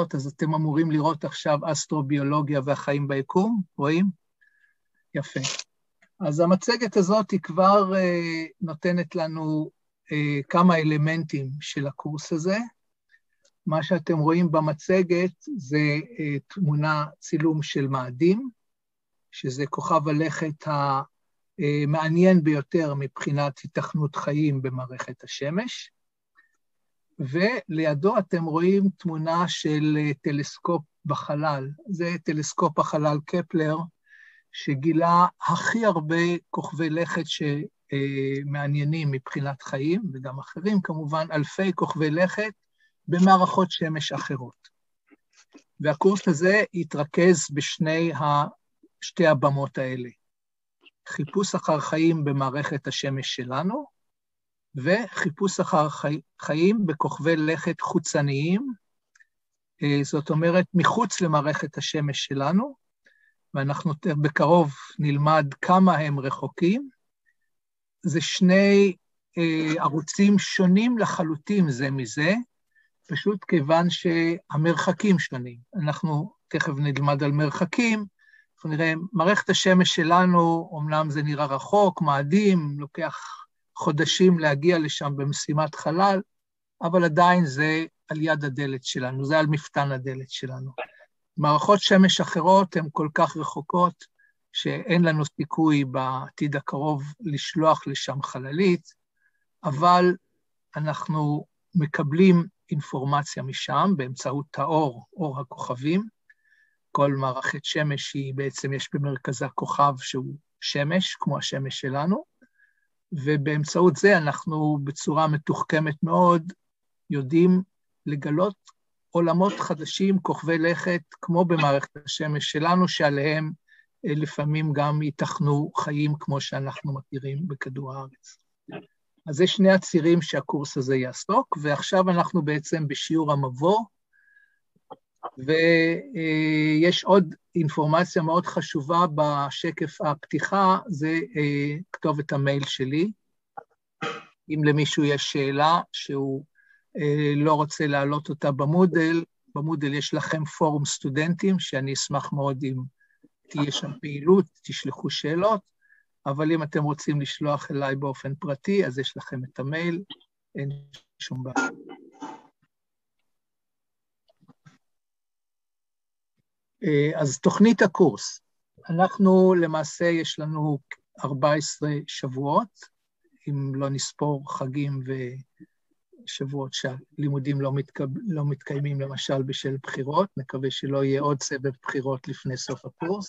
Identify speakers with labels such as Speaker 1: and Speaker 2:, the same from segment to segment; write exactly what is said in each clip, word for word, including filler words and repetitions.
Speaker 1: אז אתם אמורים לראות עכשיו אסטרוביולוגיה והחיים ביקום, רואים? יפה. אז המצגת הזאת היא כבר אה, נותנת לנו אה, כמה אלמנטים של הקורס הזה. מה שאתם רואים במצגת זה אה, תמונה צילום של מאדים, שזה כוכב הלכת המעניין ביותר מבחינת התכנות חיים במערכת השמש, ולידו אתם רואים תמונה של טלסקופ בחלל. זה טלסקופ החלל קפלר, שגילה הכי הרבה כוכבי לכת שמעניינים מבחינת חיים, וגם אחרים כמובן, אלפי כוכבי לכת במערכות שמש אחרות. והקורס הזה יתרכז בשני ה... שתי הבמות האלה. חיפוש אחר חיים במערכת השמש שלנו, וחיפוש אחר חי... חיים בכוכבי לכת חוצניים, זאת אומרת מחוץ למערכת השמש שלנו, ואנחנו בקרוב נלמד כמה הם רחוקים. זה שני אה, ערוצים שונים לחלוטין זה מזה, פשוט כיוון שהמרחקים שונים. אנחנו תכף נלמד על מרחקים, אנחנו נראה, מערכת השמש שלנו, אומנם זה נראה רחוק, מאדים, לוקח חודשים להגיע לשם במשימת חלל, אבל עדיין זה על יד הדלת שלנו, זה על מפתן הדלת שלנו. מערכות שמש אחרות הן כל כך רחוקות, שאין לנו סיכוי בעתיד הקרוב לשלוח לשם חללית, אבל אנחנו מקבלים אינפורמציה משם באמצעות האור, אור הכוכבים. כל מערכת שמש היא בעצם יש במרכזה כוכב שהוא שמש, כמו השמש שלנו, ובאמצעות זה אנחנו בצורה מתוחכמת מאוד יודעים לגלות עולמות חדשים, כוכבי לכת, כמו במערכת השמש שלנו, שעליהם לפעמים גם ייתכנו חיים כמו שאנחנו מכירים בכדור הארץ. אז זה שני הצירים שהקורס הזה יעסוק, ועכשיו אנחנו בעצם בשיעור המבוא, ויש עוד אינפורמציה מאוד חשובה בשקף הפתיחה, זה כתובת המייל שלי. אם למישהו יש שאלה שהוא לא רוצה להעלות אותה במודל, במודל יש לכם פורום סטודנטים, שאני אשמח מאוד אם תהיה שם פעילות, תשלחו שאלות, אבל אם אתם רוצים לשלוח אליי באופן פרטי, אז יש לכם את המייל, אין שום בעיה. אז תוכנית הקורס, אנחנו למעשה יש לנו ארבעה עשר שבועות, אם לא נספור חגים ושבועות שהלימודים לא, מתקב... לא מתקיימים למשל בשל בחירות, נקווה שלא יהיה עוד סבב בחירות לפני סוף הקורס.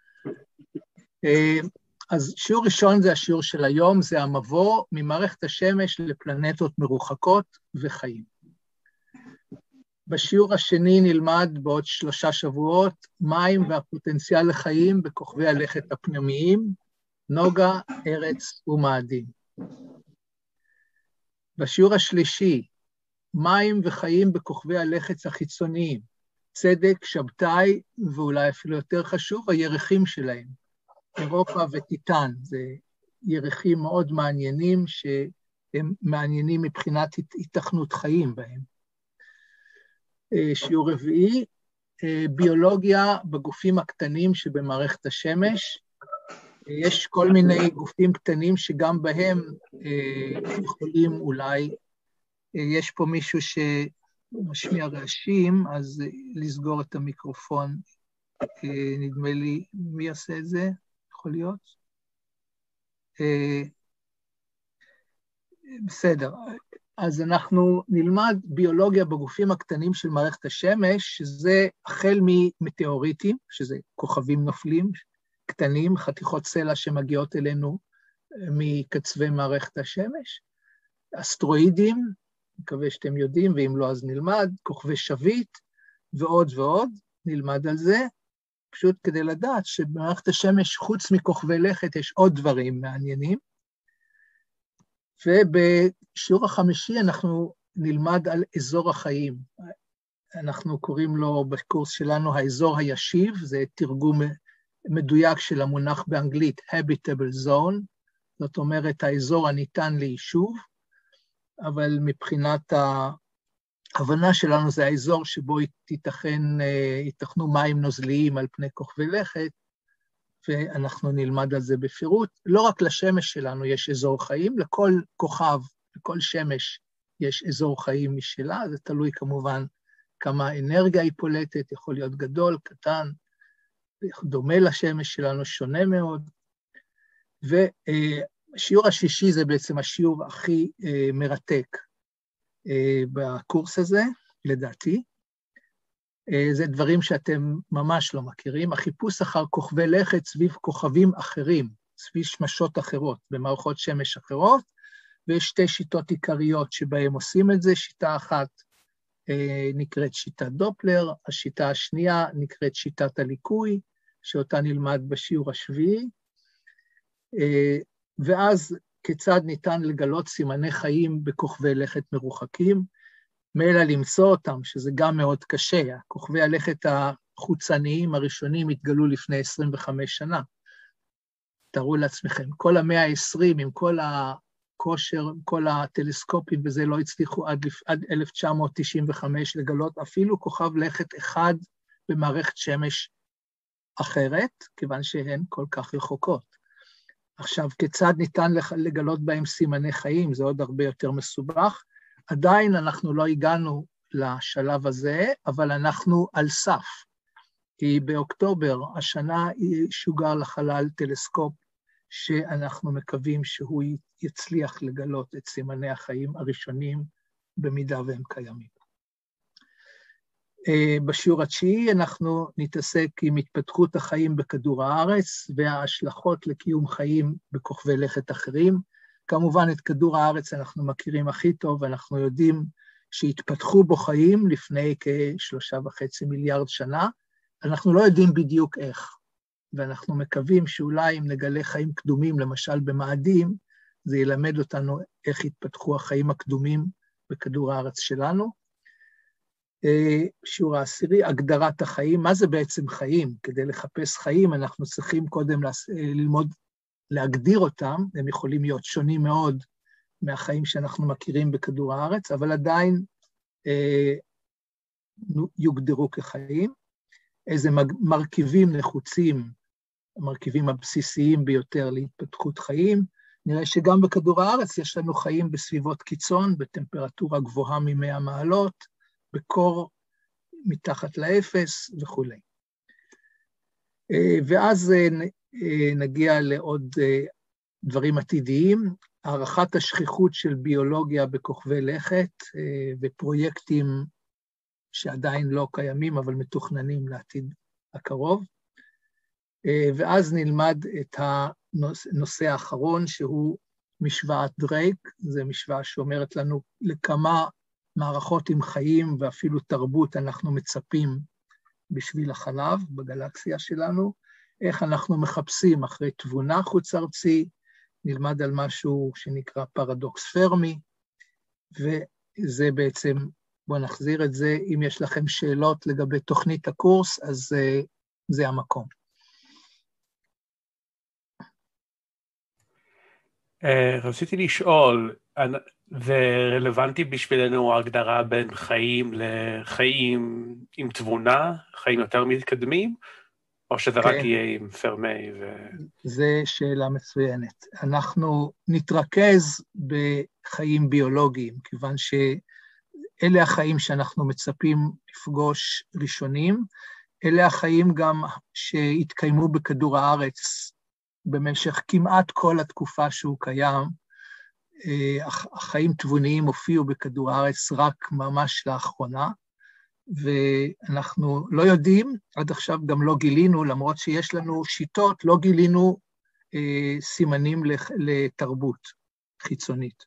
Speaker 1: אז שיעור ראשון זה השיעור של היום, זה המבוא ממערכת השמש לפלנטות מרוחקות וחיים. בשיעור השני נלמד בעוד שלושה שבועות, מים והפוטנציאל לחיים בכוכבי הלכת הפנימיים, נוגה, ארץ ומאדים. בשיעור השלישי, מים וחיים בכוכבי הלכת החיצוניים, צדק, שבתאי, ואולי אפילו יותר חשוב, הירחים שלהם, אירופה וטיטן, זה ירחים מאוד מעניינים, שהם מעניינים מבחינת התכנות חיים בהם. שיעור רביעי, ביולוגיה בגופים הקטנים שבמערכת השמש. יש כל מיני גופים קטנים שגם בהם יכולים אולי, יש פה מישהו שמשמיע רעשים, אז לסגור את המיקרופון, נדמה לי, מי יעשה את זה? יכול להיות? בסדר. אז אנחנו נלמד ביולוגיה בגופים הקטנים של מערכת השמש, שזה החל ממטאוריטים, שזה כוכבים נופלים, קטנים, חתיכות סלע שמגיעות אלינו מקצווי מערכת השמש, אסטרואידים, מקווה שאתם יודעים, ואם לא אז נלמד, כוכבי שביט ועוד ועוד, נלמד על זה, פשוט כדי לדעת שבמערכת השמש חוץ מכוכבי לכת יש עוד דברים מעניינים, ובשיעור החמישי אנחנו נלמד על אזור החיים. אנחנו קוראים לו בקורס שלנו האזור הישיב, זה תרגום מדויק של המונח באנגלית habitable zone, זאת אומרת האזור הניתן ליישוב, אבל מבחינת ההבנה שלנו זה האזור שבו תיתכן, ייתכנו מים נוזליים על פני כוכבי לכת, ואנחנו נלמד על זה בפירוט. לא רק לשמש שלנו יש אזור חיים, לכל כוכב, לכל שמש יש אזור חיים משלה, זה תלוי כמובן כמה אנרגיה היא פולטת, יכול להיות גדול, קטן, דומה לשמש שלנו, שונה מאוד. והשיעור השישי זה בעצם השיעור הכי מרתק בקורס הזה, לדעתי. זה דברים שאתם ממש לא מכירים, החיפוש אחר כוכבי לכת סביב כוכבים אחרים, סביב שמשות אחרות, במערכות שמש אחרות, ויש שתי שיטות עיקריות שבהם עושים את זה, שיטה אחת נקראת שיטת דופלר, השיטה השנייה נקראת שיטת הליקוי, שאותה נלמד בשיעור השביעי, ואז כיצד ניתן לגלות סימני חיים בכוכבי לכת מרוחקים, מילא למצוא אותם, שזה גם מאוד קשה, כוכבי הלכת החוצניים הראשונים התגלו לפני עשרים וחמש שנה. תראו לעצמכם, כל המאה ה-עשרים עם כל הכושר, עם כל הטלסקופים וזה לא הצליחו עד, עד אלף תשע מאות תשעים וחמש לגלות אפילו כוכב לכת אחד במערכת שמש אחרת, כיוון שהן כל כך רחוקות. עכשיו, כיצד ניתן לגלות בהם סימני חיים? זה עוד הרבה יותר מסובך. עדיין אנחנו לא הגענו לשלב הזה, אבל אנחנו על סף. כי באוקטובר השנה שוגר לחלל טלסקופ, שאנחנו מקווים שהוא יצליח לגלות את סימני החיים הראשונים, במידה והם קיימים. בשיעור התשיעי אנחנו נתעסק עם התפתחות החיים בכדור הארץ, וההשלכות לקיום חיים בכוכבי לכת אחרים. כמובן את כדור הארץ אנחנו מכירים הכי טוב, אנחנו יודעים שהתפתחו בו חיים לפני כשלושה וחצי מיליארד שנה, אנחנו לא יודעים בדיוק איך, ואנחנו מקווים שאולי אם נגלה חיים קדומים, למשל במאדים, זה ילמד אותנו איך התפתחו החיים הקדומים בכדור הארץ שלנו. שיעור העשירי, הגדרת החיים, מה זה בעצם חיים? כדי לחפש חיים אנחנו צריכים קודם ללמוד להגדיר אותם, הם יכולים להיות שונים מאוד מהחיים שאנחנו מכירים בכדור הארץ, אבל עדיין אה, יוגדרו כחיים. איזה מרכיבים נחוצים, המרכיבים הבסיסיים ביותר להתפתחות חיים. נראה שגם בכדור הארץ יש לנו חיים בסביבות קיצון, בטמפרטורה גבוהה מ-מאה מעלות, בקור מתחת לאפס וכו'. ואז נגיע לעוד דברים עתידיים, הערכת השכיחות של ביולוגיה בכוכבי לכת, ופרויקטים שעדיין לא קיימים, אבל מתוכננים לעתיד הקרוב. ואז נלמד את הנושא האחרון, שהוא משוואת דרייק, זו משוואה שאומרת לנו לכמה מערכות עם חיים ואפילו תרבות אנחנו מצפים בשביל החלב בגלקסיה שלנו, איך אנחנו מחפשים אחרי תבונה חוץ ארצי, נלמד על משהו שנקרא פרדוקס פרמי, וזה בעצם, בואו נחזיר את זה, אם יש לכם שאלות לגבי תוכנית הקורס, אז זה המקום.
Speaker 2: רציתי לשאול, זה רלוונטי בשבילנו ההגדרה בין חיים לחיים עם תבונה, חיים יותר מתקדמים, או שזה רק יהיה עם פרמי?
Speaker 1: זו שאלה מצוינת. אנחנו נתרכז בחיים ביולוגיים, כיוון שאלה החיים שאנחנו מצפים לפגוש ראשונים, אלה החיים גם שהתקיימו בכדור הארץ במשך כמעט כל התקופה שהוא קיים. החיים תבוניים הופיעו בכדור הארץ רק ממש לאחרונה, ואנחנו לא יודעים, עד עכשיו גם לא גילינו, למרות שיש לנו שיטות, לא גילינו אה, סימנים לתרבות חיצונית.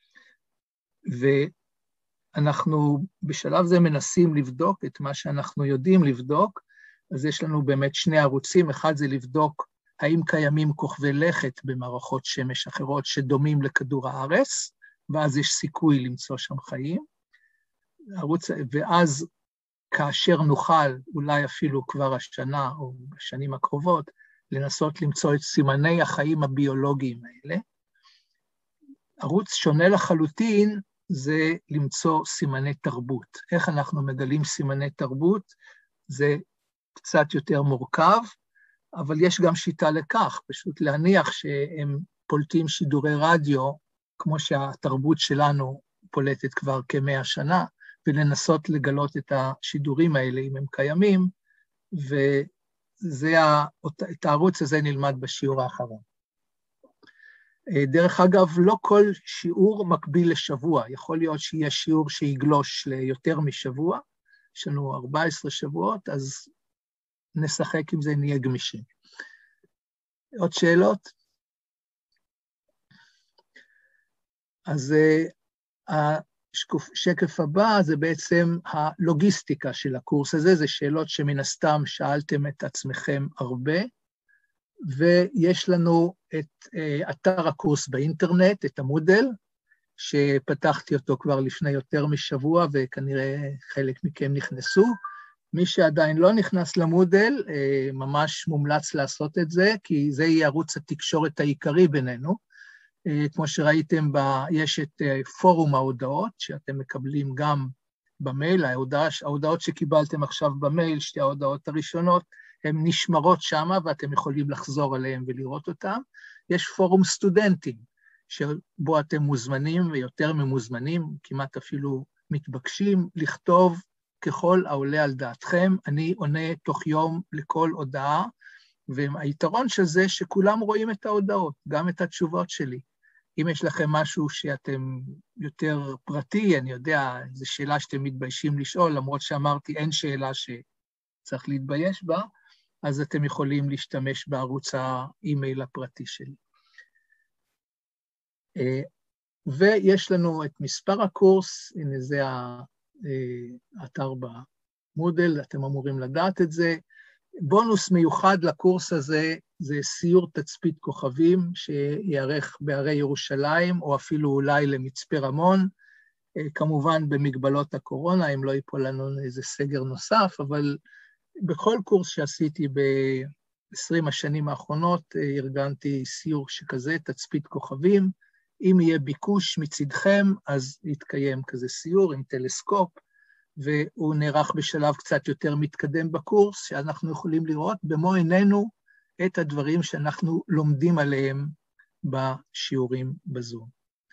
Speaker 1: ואנחנו בשלב זה מנסים לבדוק את מה שאנחנו יודעים לבדוק, אז יש לנו באמת שני ערוצים, אחד זה לבדוק האם קיימים כוכבי לכת במערכות שמש אחרות שדומים לכדור הארץ, ואז יש סיכוי למצוא שם חיים, ערוץ, ואז כאשר נוכל, אולי אפילו כבר השנה או בשנים הקרובות, לנסות למצוא את סימני החיים הביולוגיים האלה. ערוץ שונה לחלוטין זה למצוא סימני תרבות. איך אנחנו מגלים סימני תרבות? זה קצת יותר מורכב, אבל יש גם שיטה לכך, פשוט להניח שהם פולטים שידורי רדיו, כמו שהתרבות שלנו פולטת כבר כמאה שנה, ולנסות לגלות את השידורים האלה אם הם קיימים, ואת הערוץ הזה נלמד בשיעור האחרון. דרך אגב, לא כל שיעור מקביל לשבוע, יכול להיות שיש שיעור שיגלוש ליותר משבוע, יש לנו ארבע עשרה שבועות, אז נשחק עם זה, נהיה גמישים. עוד שאלות? אז השקף הבא זה בעצם הלוגיסטיקה של הקורס הזה, זה שאלות שמן הסתם שאלתם את עצמכם הרבה, ויש לנו את אתר הקורס באינטרנט, את המודל, שפתחתי אותו כבר לפני יותר משבוע, וכנראה חלק מכם נכנסו. מי שעדיין לא נכנס למודל, ממש מומלץ לעשות את זה, כי זה יהיה ערוץ התקשורת העיקרי בינינו. כמו שראיתם, יש את פורום ההודעות, שאתם מקבלים גם במייל, ההודעות שקיבלתם עכשיו במייל, שתי ההודעות הראשונות, הן נשמרות שם, ואתם יכולים לחזור עליהן ולראות אותן. יש פורום סטודנטים, שבו אתם מוזמנים ויותר ממוזמנים, כמעט אפילו מתבקשים, לכתוב ככל העולה על דעתכם. אני עונה תוך יום לכל הודעה, והיתרון של זה שכולם רואים את ההודעות, גם את התשובות שלי. אם יש לכם משהו שאתם יותר פרטי, אני יודע, זו שאלה שאתם מתביישים לשאול, למרות שאמרתי אין שאלה שצריך להתבייש בה, אז אתם יכולים להשתמש בערוץ האימייל הפרטי שלי. ויש לנו את מספר הקורס, הנה זה האתר במודל, אתם אמורים לדעת את זה. בונוס מיוחד לקורס הזה, זה סיור תצפית כוכבים, שיערך בערי ירושלים, או אפילו אולי למצפה רמון, כמובן במגבלות הקורונה, אם לא ייפול לנו איזה סגר נוסף, אבל בכל קורס שעשיתי ב-עשרים השנים האחרונות, ארגנתי סיור שכזה, תצפית כוכבים. אם יהיה ביקוש מצדכם, אז יתקיים כזה סיור עם טלסקופ, והוא נערך בשלב קצת יותר מתקדם בקורס, שאנחנו יכולים לראות במו עינינו את הדברים שאנחנו לומדים עליהם בשיעורים בזום.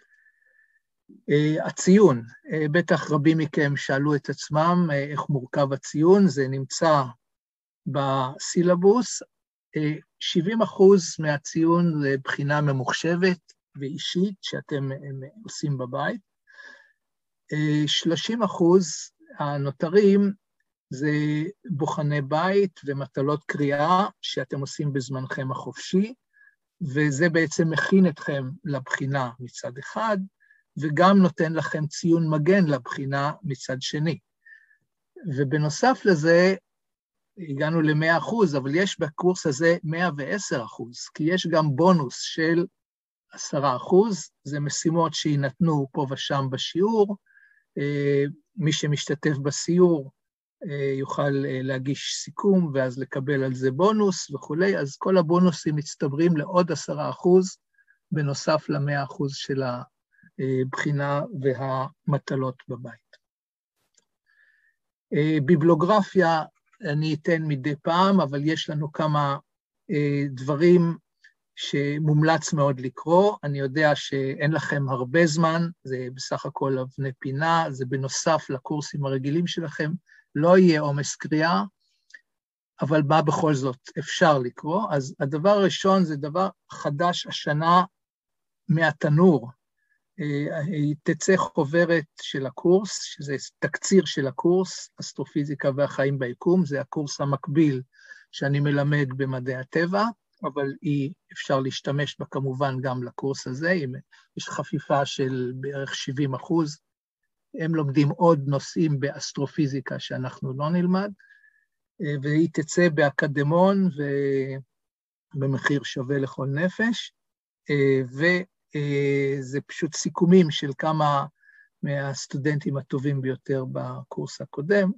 Speaker 1: הציון, בטח רבים מכם שאלו את עצמם איך מורכב הציון, זה נמצא בסילבוס, שבעים אחוז מהציון זה בחינה ממוחשבת ואישית שאתם עושים בבית, שלושים אחוז הנותרים זה בוחני בית ומטלות קריאה שאתם עושים בזמנכם החופשי, וזה בעצם מכין אתכם לבחינה מצד אחד, וגם נותן לכם ציון מגן לבחינה מצד שני. ובנוסף לזה, הגענו ל-מאה אחוז, אבל יש בקורס הזה מאה ועשר אחוז, כי יש גם בונוס של עשרה אחוז, זה משימות שיינתנו פה ושם בשיעור, מי שמשתתף בסיור יוכל להגיש סיכום, ואז לקבל על זה בונוס וכו', אז כל הבונוסים מצטברים לעוד עשרה אחוז, בנוסף ל-מאה אחוז של הבחינה והמטלות בבית. ביבלוגרפיה אני אתן מדי פעם, אבל יש לנו כמה דברים שמומלץ מאוד לקרוא. אני יודע שאין לכם הרבה זמן, זה בסך הכל אבני פינה, זה בנוסף לקורסים הרגילים שלכם, לא יהיה עומס קריאה, אבל מה בכל זאת אפשר לקרוא. אז הדבר הראשון זה דבר חדש השנה מהתנור. תצא חוברת של הקורס, שזה תקציר של הקורס, אסטרופיזיקה והחיים ביקום, זה הקורס המקביל שאני מלמד במדעי הטבע, אבל אי אפשר להשתמש בה כמובן גם לקורס הזה, אם יש חפיפה של בערך שבעים אחוז, הם לומדים עוד נושאים באסטרופיזיקה שאנחנו לא נלמד, והיא תצא באקדמון ובמחיר שווה לכל נפש, וזה פשוט סיכומים של כמה מהסטודנטים הטובים ביותר בקורס הקודם,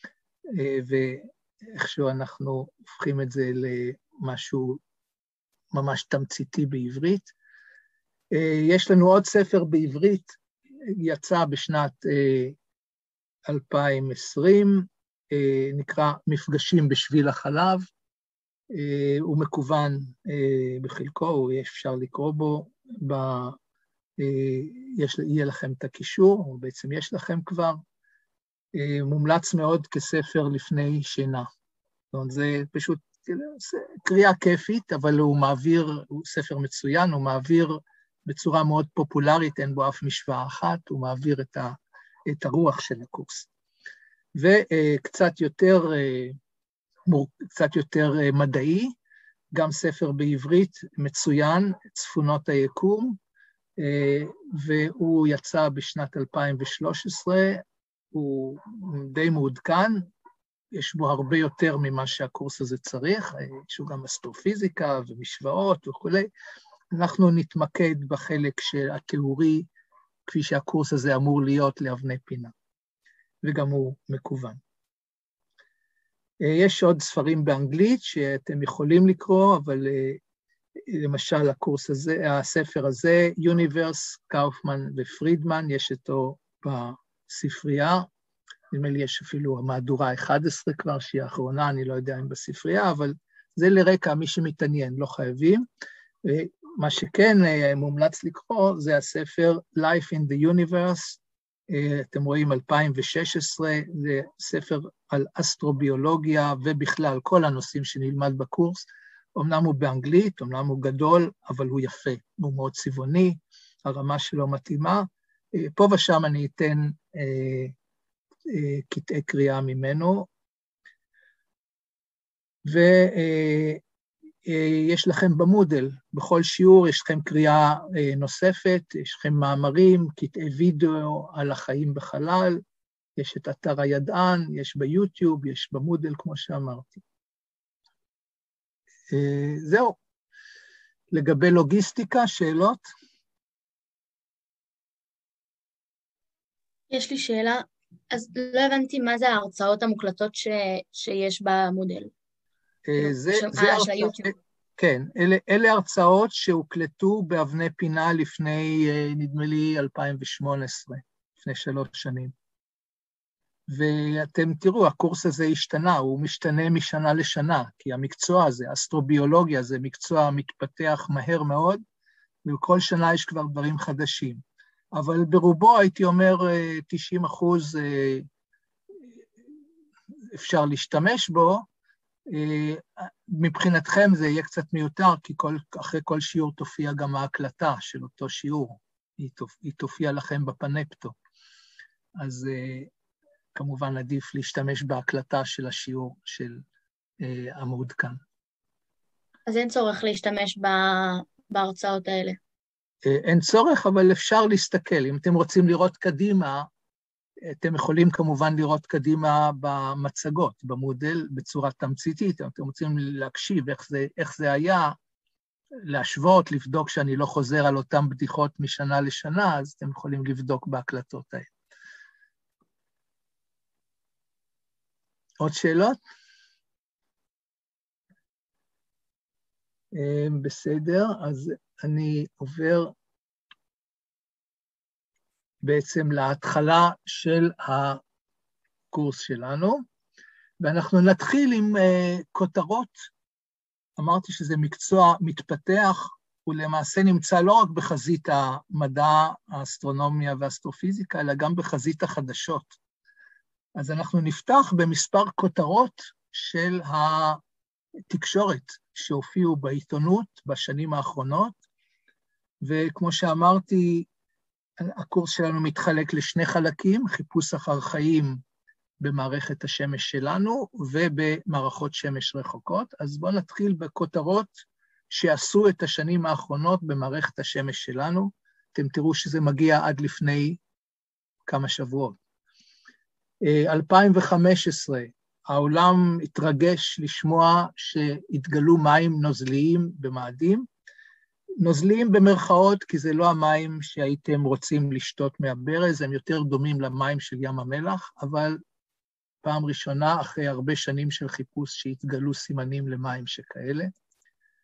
Speaker 1: ואיכשהו אנחנו הופכים את זה למשהו ממש תמציתי בעברית. יש לנו עוד ספר בעברית, יצא בשנת אלפיים ועשרים, נקרא מפגשים בשביל החלב, הוא מקוון בחלקו, אפשר לקרוא בו, ב, יש, יהיה לכם את הקישור, או בעצם יש לכם כבר, מומלץ מאוד כספר לפני שינה. זאת אומרת, זה פשוט זה קריאה כיפית, אבל הוא מעביר, הוא ספר מצוין, הוא מעביר בצורה מאוד פופולרית, אין בו אף משוואה אחת, הוא מעביר את, ה, את הרוח של הקורס. וקצת יותר, קצת יותר מדעי, גם ספר בעברית מצוין, צפונות היקום, והוא יצא בשנת אלפיים ושלוש עשרה, הוא די מעודכן, יש בו הרבה יותר ממה שהקורס הזה צריך, יש בו גם אסטרופיזיקה ומשוואות וכו'. אנחנו נתמקד בחלק התיאורי, כפי שהקורס הזה אמור להיות לאבני פינה, וגם הוא מקוון. יש עוד ספרים באנגלית שאתם יכולים לקרוא, אבל למשל הקורס הזה, הספר הזה, יוניברס, קאופמן ופרידמן, יש אותו בספרייה, נדמה לי יש אפילו המהדורה אחת עשרה כבר, שהיא האחרונה, אני לא יודע אם בספרייה, אבל זה לרקע, מי שמתעניין, לא חייבים. מה שכן מומלץ לקרוא, זה הספר Life in the Universe, אתם רואים אלפיים ושש עשרה, זה ספר על אסטרוביולוגיה, ובכלל כל הנושאים שנלמד בקורס, אמנם הוא באנגלית, אמנם הוא גדול, אבל הוא יפה, הוא מאוד צבעוני, הרמה שלו מתאימה. פה ושם אני אתן אה, אה, קטעי קריאה ממנו, ויש אה, אה, לכם במודל, בכל שיעור יש לכם קריאה אה, נוספת, יש לכם מאמרים, קטעי וידאו על החיים בחלל, יש את אתר הידען, יש ביוטיוב, יש במודל כמו שאמרתי. זהו. לגבי לוגיסטיקה, שאלות?
Speaker 3: יש לי שאלה, אז לא הבנתי מה זה ההרצאות המוקלטות ש... שיש במודל.
Speaker 1: זה, זה הרצאות, כן, אלה, אלה הרצאות שהוקלטו באבני פינה לפני, נדמה לי, אלפיים ושמונה עשרה, לפני שלוש שנים. ואתם תראו, הקורס הזה השתנה, הוא משתנה משנה לשנה, כי המקצוע הזה, אסטרוביולוגיה, זה מקצוע מתפתח מהר מאוד, וכל שנה יש כבר דברים חדשים. אבל ברובו, הייתי אומר, תשעים אחוז אפשר להשתמש בו, מבחינתכם זה יהיה קצת מיותר, כי כל, אחרי כל שיעור תופיע גם ההקלטה של אותו שיעור, היא, תופ, היא תופיע לכם בפנפטו. אז כמובן עדיף להשתמש בהקלטה של השיעור של אה, המעודכן.
Speaker 3: אז אין צורך להשתמש בהרצאות האלה.
Speaker 1: אה, אין צורך, אבל אפשר להסתכל. אם אתם רוצים לראות קדימה, אתם יכולים כמובן לראות קדימה במצגות, במודל, בצורה תמציתית. אם אתם רוצים להקשיב איך זה, איך זה היה, להשוות, לבדוק שאני לא חוזר על אותם בדיחות משנה לשנה, אז אתם יכולים לבדוק בהקלטות האלה. עוד שאלות? בסדר, אז אני עובר בעצם להתחלה של הקורס שלנו, ואנחנו נתחיל עם כותרות. אמרתי שזה מקצוע מתפתח, הוא למעשה נמצא לא רק בחזית המדע, האסטרונומיה והאסטרופיזיקה, אלא גם בחזית החדשות. אז אנחנו נפתח במספר כותרות של התקשורת שהופיעו בעיתונות בשנים האחרונות, וכמו שאמרתי, הקורס שלנו מתחלק לשני חלקים, חיפוש אחר חיים במערכת השמש שלנו ובמערכות שמש רחוקות. אז בואו נתחיל בכותרות שעשו את השנים האחרונות במערכת השמש שלנו. אתם תראו שזה מגיע עד לפני כמה שבועות. אלפיים וחמש עשרה, העולם התרגש לשמוע שהתגלו מים נוזליים במאדים. נוזליים במרכאות, כי זה לא המים שהייתם רוצים לשתות מהברז, הם יותר דומים למים של ים המלח, אבל פעם ראשונה, אחרי הרבה שנים של חיפוש, שהתגלו סימנים למים שכאלה.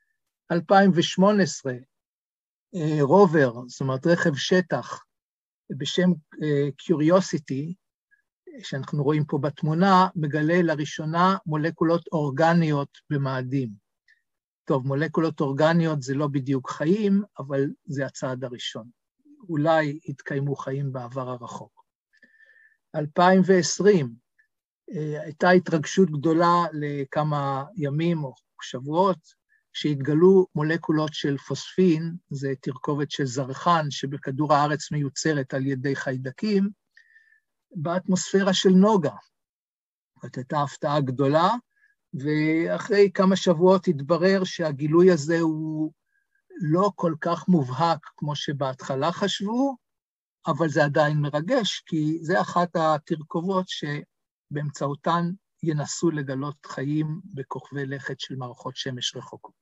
Speaker 1: אלפיים ושמונה עשרה, רובר, זאת אומרת רכב שטח, בשם Curiosity, שאנחנו רואים פה בתמונה, מגלה לראשונה מולקולות אורגניות במאדים. טוב, מולקולות אורגניות זה לא בדיוק חיים, אבל זה הצעד הראשון. אולי התקיימו חיים בעבר הרחוק. אלפיים ועשרים, הייתה התרגשות גדולה לכמה ימים או שבועות, שהתגלו מולקולות של פוספין, זה תרכובת של זרחן, שבכדור הארץ מיוצרת על ידי חיידקים, באטמוספירה של נוגה. זאת הייתה הפתעה גדולה, ואחרי כמה שבועות התברר שהגילוי הזה הוא לא כל כך מובהק כמו שבהתחלה חשבו, אבל זה עדיין מרגש, כי זה אחת התרכובות שבאמצעותן ינסו לגלות חיים בכוכבי לכת של מערכות שמש רחוקות.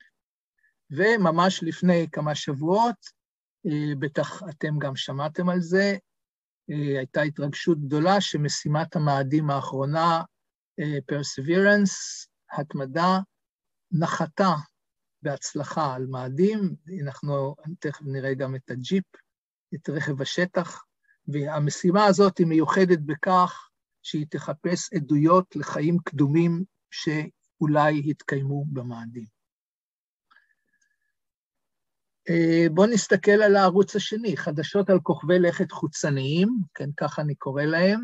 Speaker 1: וממש לפני כמה שבועות, בטח אתם גם שמעתם על זה, הייתה התרגשות גדולה שמשימת המאדים האחרונה, Perseverance, התמדה, נחתה בהצלחה על מאדים, אנחנו תכף נראה גם את הג'יפ, את רכב השטח, והמשימה הזאת היא מיוחדת בכך שהיא תחפש עדויות לחיים קדומים שאולי התקיימו במאדים. בואו נסתכל על הערוץ השני, חדשות על כוכבי לכת חוצניים, כן, ככה אני קורא להם,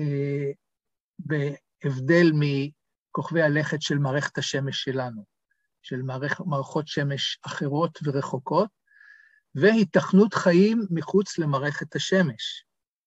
Speaker 1: בהבדל מכוכבי הלכת של מערכת השמש שלנו, של מערכות שמש אחרות ורחוקות, והיתכנות חיים מחוץ למערכת השמש.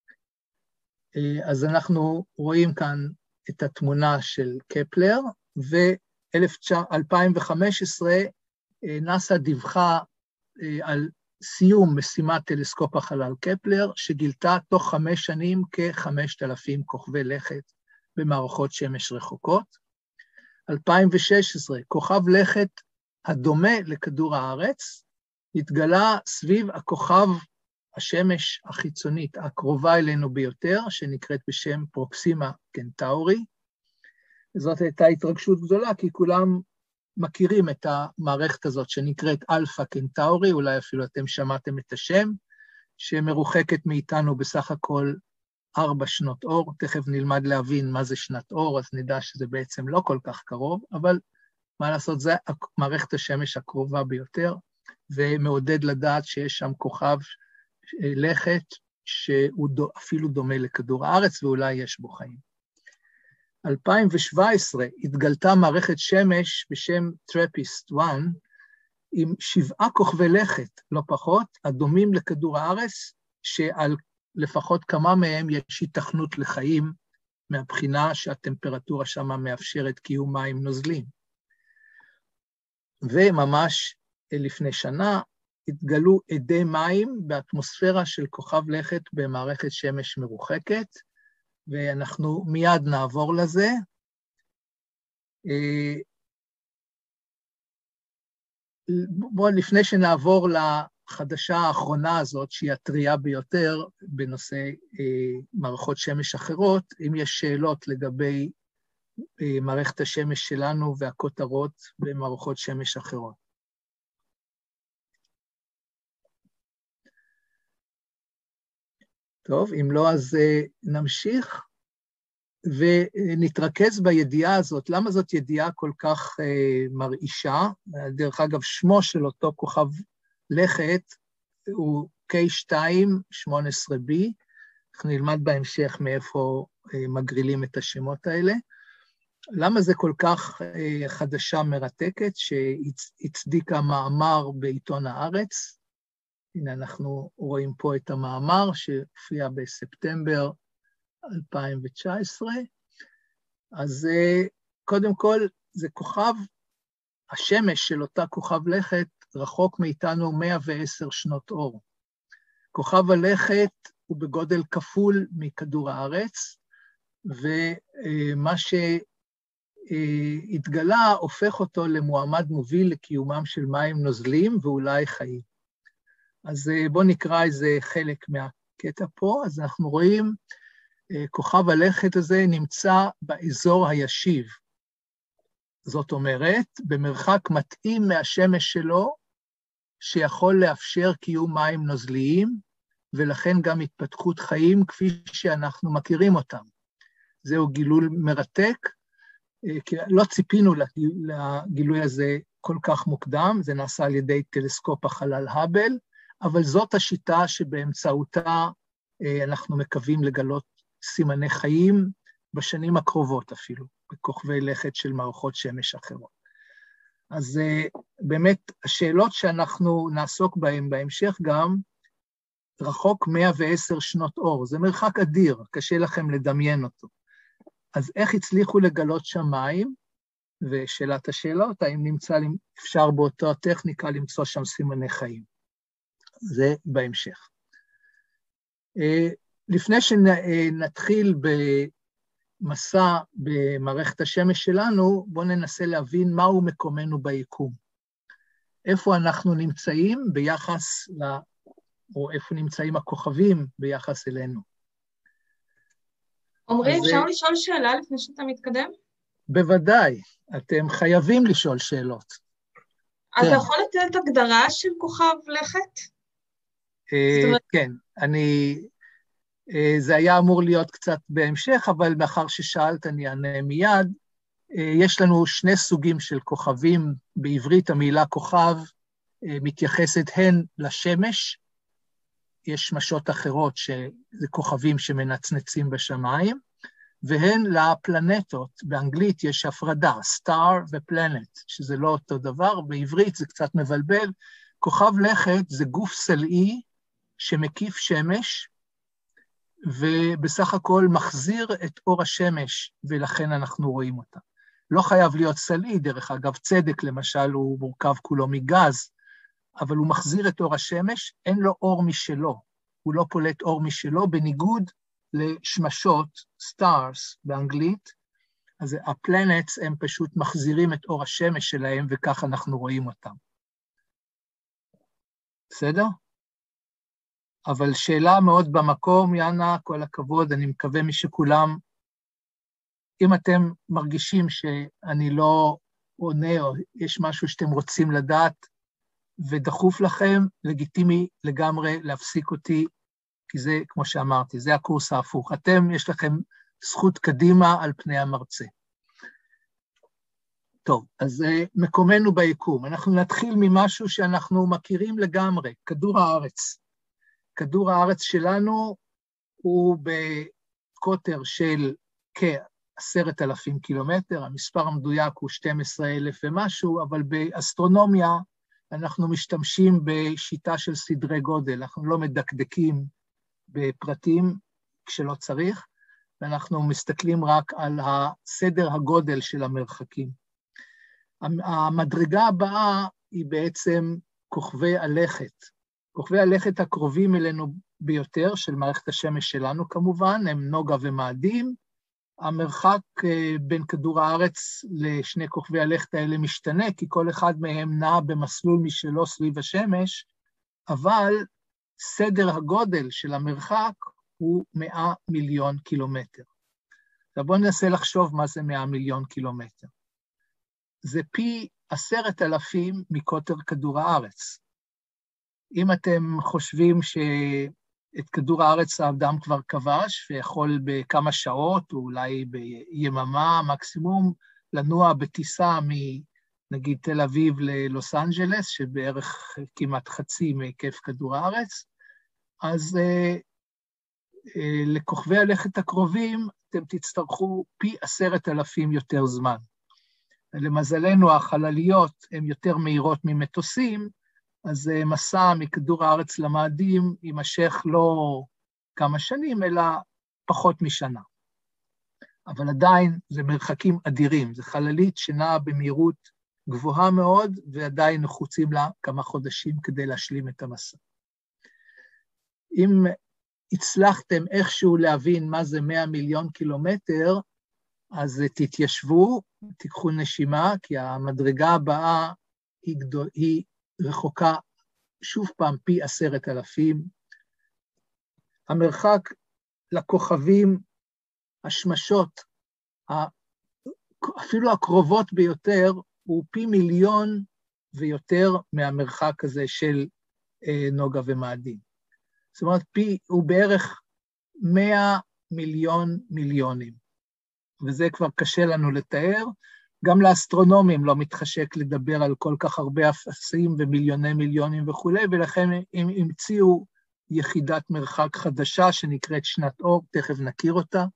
Speaker 1: אז אנחנו רואים כאן את התמונה של קפלר, ו-אלפיים וחמש עשרה נאס"א דיווחה על סיום משימת טלסקופ החלל קפלר, שגילתה תוך חמש שנים כ-חמשת אלפים כוכבי לכת במערכות שמש רחוקות. אלפיים ושש עשרה, כוכב לכת הדומה לכדור הארץ, התגלה סביב הכוכב השמש החיצונית הקרובה אלינו ביותר, שנקראת בשם פרוקסימה קנטאורי. זאת הייתה התרגשות גדולה, כי כולם מכירים את המערכת הזאת שנקראת אלפא קנטאורי, אולי אפילו אתם שמעתם את השם, שמרוחקת מאיתנו בסך הכל ארבע שנות אור, תכף נלמד להבין מה זה שנת אור, אז נדע שזה בעצם לא כל כך קרוב, אבל מה לעשות, זה מערכת השמש הקרובה ביותר, ומעודד לדעת שיש שם כוכב לכת שהוא אפילו דומה לכדור הארץ, ואולי יש בו חיים. אלפיים שבע עשרה התגלתה מערכת שמש בשם טרפיסט אחת, עם שבעה כוכבי לכת, לא פחות, הדומים לכדור הארץ, שעל לפחות כמה מהם יש היתכנות לחיים, מהבחינה שהטמפרטורה שם מאפשרת קיום מים נוזלים. וממש לפני שנה התגלו אדי מים באטמוספירה של כוכב לכת במערכת שמש מרוחקת, ואנחנו מיד נעבור לזה. בואו לפני שנעבור לחדשה האחרונה הזאת, שהיא הטריה ביותר בנושא מערכות שמש אחרות, אם יש שאלות לגבי מערכת השמש שלנו והכותרות במערכות שמש אחרות. טוב, אם לא, אז נמשיך ונתרכז בידיעה הזאת. למה זאת ידיעה כל כך מרעישה? דרך אגב, שמו של אותו כוכב לכת הוא קיי שתיים שמונה עשרה בי, אנחנו נלמד בהמשך מאיפה מגרילים את השמות האלה. למה זה כל כך חדשה מרתקת שהצדיקה מאמר בעיתון הארץ? הנה אנחנו רואים פה את המאמר שהופיע בספטמבר אלפיים תשע עשרה. אז קודם כל זה כוכב, השמש של אותה כוכב לכת רחוק מאיתנו מאה ועשר שנות אור. כוכב הלכת הוא בגודל כפול מכדור הארץ, ומה שהתגלה הופך אותו למועמד מוביל לקיומם של מים נוזלים ואולי חיים. אז בואו נקרא איזה חלק מהקטע פה. אז אנחנו רואים, כוכב הלכת הזה נמצא באזור הישיב. זאת אומרת, במרחק מתאים מהשמש שלו, שיכול לאפשר קיום מים נוזליים, ולכן גם התפתחות חיים כפי שאנחנו מכירים אותם. זהו גילוי מרתק, כי לא ציפינו לגילוי הזה כל כך מוקדם, זה נעשה על ידי טלסקופ החלל האבל, אבל זאת השיטה שבאמצעותה אנחנו מקווים לגלות סימני חיים בשנים הקרובות אפילו, בכוכבי לכת של מערכות שמש אחרות. אז באמת השאלות שאנחנו נעסוק בהן בהמשך גם, רחוק מאה ועשר שנות אור, זה מרחק אדיר, קשה לכם לדמיין אותו. אז איך הצליחו לגלות שמיים? ושאלת השאלות, האם נמצא, אפשר באותה טכניקה למצוא שם סימני חיים? זה בהמשך. לפני שנתחיל במסע במערכת השמש שלנו, בואו ננסה להבין מהו מקומנו ביקום. איפה אנחנו נמצאים ביחס ל... או איפה נמצאים הכוכבים ביחס אלינו.
Speaker 4: עומרי, אפשר זה... לשאול שאלה לפני שאתה מתקדם?
Speaker 1: בוודאי, אתם חייבים לשאול שאלות.
Speaker 4: אתה כן. יכול לתת הגדרה של כוכב לכת?
Speaker 1: אה, אומרת... כן, אני... אה, זה היה אמור להיות קצת בהמשך, אבל מאחר ששאלת אני אענה מיד. אה, יש לנו שני סוגים של כוכבים, בעברית המילה כוכב אה, מתייחסת הן לשמש, יש שמשות אחרות שזה כוכבים שמנצנצים בשמיים, והן לפלנטות, באנגלית יש הפרדה, star ופלנט, שזה לא אותו דבר, בעברית זה קצת מבלבל, כוכב לכת זה גוף סלעי שמקיף שמש, ובסך הכל מחזיר את אור השמש, ולכן אנחנו רואים אותה. לא חייב להיות סלעי, דרך אגב, צדק למשל הוא מורכב כולו מגז, אבל הוא מחזיר את אור השמש, אין לו אור משלו, הוא לא פולט אור משלו, בניגוד לשמשות, stars באנגלית, אז הפלנטס הם פשוט מחזירים את אור השמש שלהם, וכך אנחנו רואים אותם. בסדר? אבל שאלה מאוד במקום, יאנה, כל הכבוד, אני מקווה משכולם, אם אתם מרגישים שאני לא עונה, או יש משהו שאתם רוצים לדעת, ודחוף לכם, לגיטימי לגמרי להפסיק אותי, כי זה, כמו שאמרתי, זה הקורס ההפוך. אתם, יש לכם זכות קדימה על פני המרצה. טוב, אז מקומנו ביקום. אנחנו נתחיל ממשהו שאנחנו מכירים לגמרי, כדור הארץ. כדור הארץ שלנו הוא בקוטר של כ-עשרת אלפים קילומטר, המספר המדויק הוא שנים עשר אלף ומשהו, אבל באסטרונומיה אנחנו משתמשים בשיטה של סדרי גודל, אנחנו לא מדקדקים בפרטים כשלא צריך, ואנחנו מסתכלים רק על הסדר הגודל של המרחקים. המדרגה הבאה היא בעצם כוכבי הלכת. כוכבי הלכת הקרובים אלינו ביותר, של מערכת השמש שלנו כמובן, הם נוגה ומאדים. המרחק בין כדור הארץ לשני כוכבי הלכת האלה משתנה, כי כל אחד מהם נע במסלול משלו סביב השמש, אבל סדר הגודל של המרחק הוא מאה מיליון קילומטר. עכשיו בואו ננסה לחשוב מה זה מאה מיליון קילומטר. זה פי עשרת אלפים מקוטר כדור הארץ. אם אתם חושבים שאת כדור הארץ האדם כבר כבש, ויכול בכמה שעות, או אולי ביממה מקסימום, לנוע בטיסה מנגיד תל אביב ללוס אנג'לס, שבערך כמעט חצי מהיקף כדור הארץ, אז אה, אה, לכוכבי הלכת הקרובים, אתם תצטרכו פי עשרת אלפים יותר זמן. למזלנו, החלליות הן יותר מהירות ממטוסים, אז מסע מכדור הארץ למאדים יימשך לא כמה שנים, אלא פחות משנה. אבל עדיין זה מרחקים אדירים, זה חללית שנעה במהירות גבוהה מאוד, ועדיין נחוצים לה כמה חודשים כדי להשלים את המסע. אם הצלחתם איכשהו להבין מה זה מאה מיליון קילומטר, אז תתיישבו, תיקחו נשימה, כי המדרגה הבאה היא, גדול, היא רחוקה שוב פעם פי עשרת אלפים. המרחק לכוכבים, השמשות, אפילו הקרובות ביותר, הוא פי מיליון ויותר מהמרחק הזה של נוגה ומאדים. זאת אומרת, פי הוא בערך מאה מיליון מיליונים, וזה כבר קשה לנו לתאר. גם לאסטרונומים לא מתחשק לדבר על כל כך הרבה אפסים ומיליוני מיליונים וכו', ולכן הם המציאו יחידת מרחק חדשה שנקראת שנת אור, תכף נכיר אותה.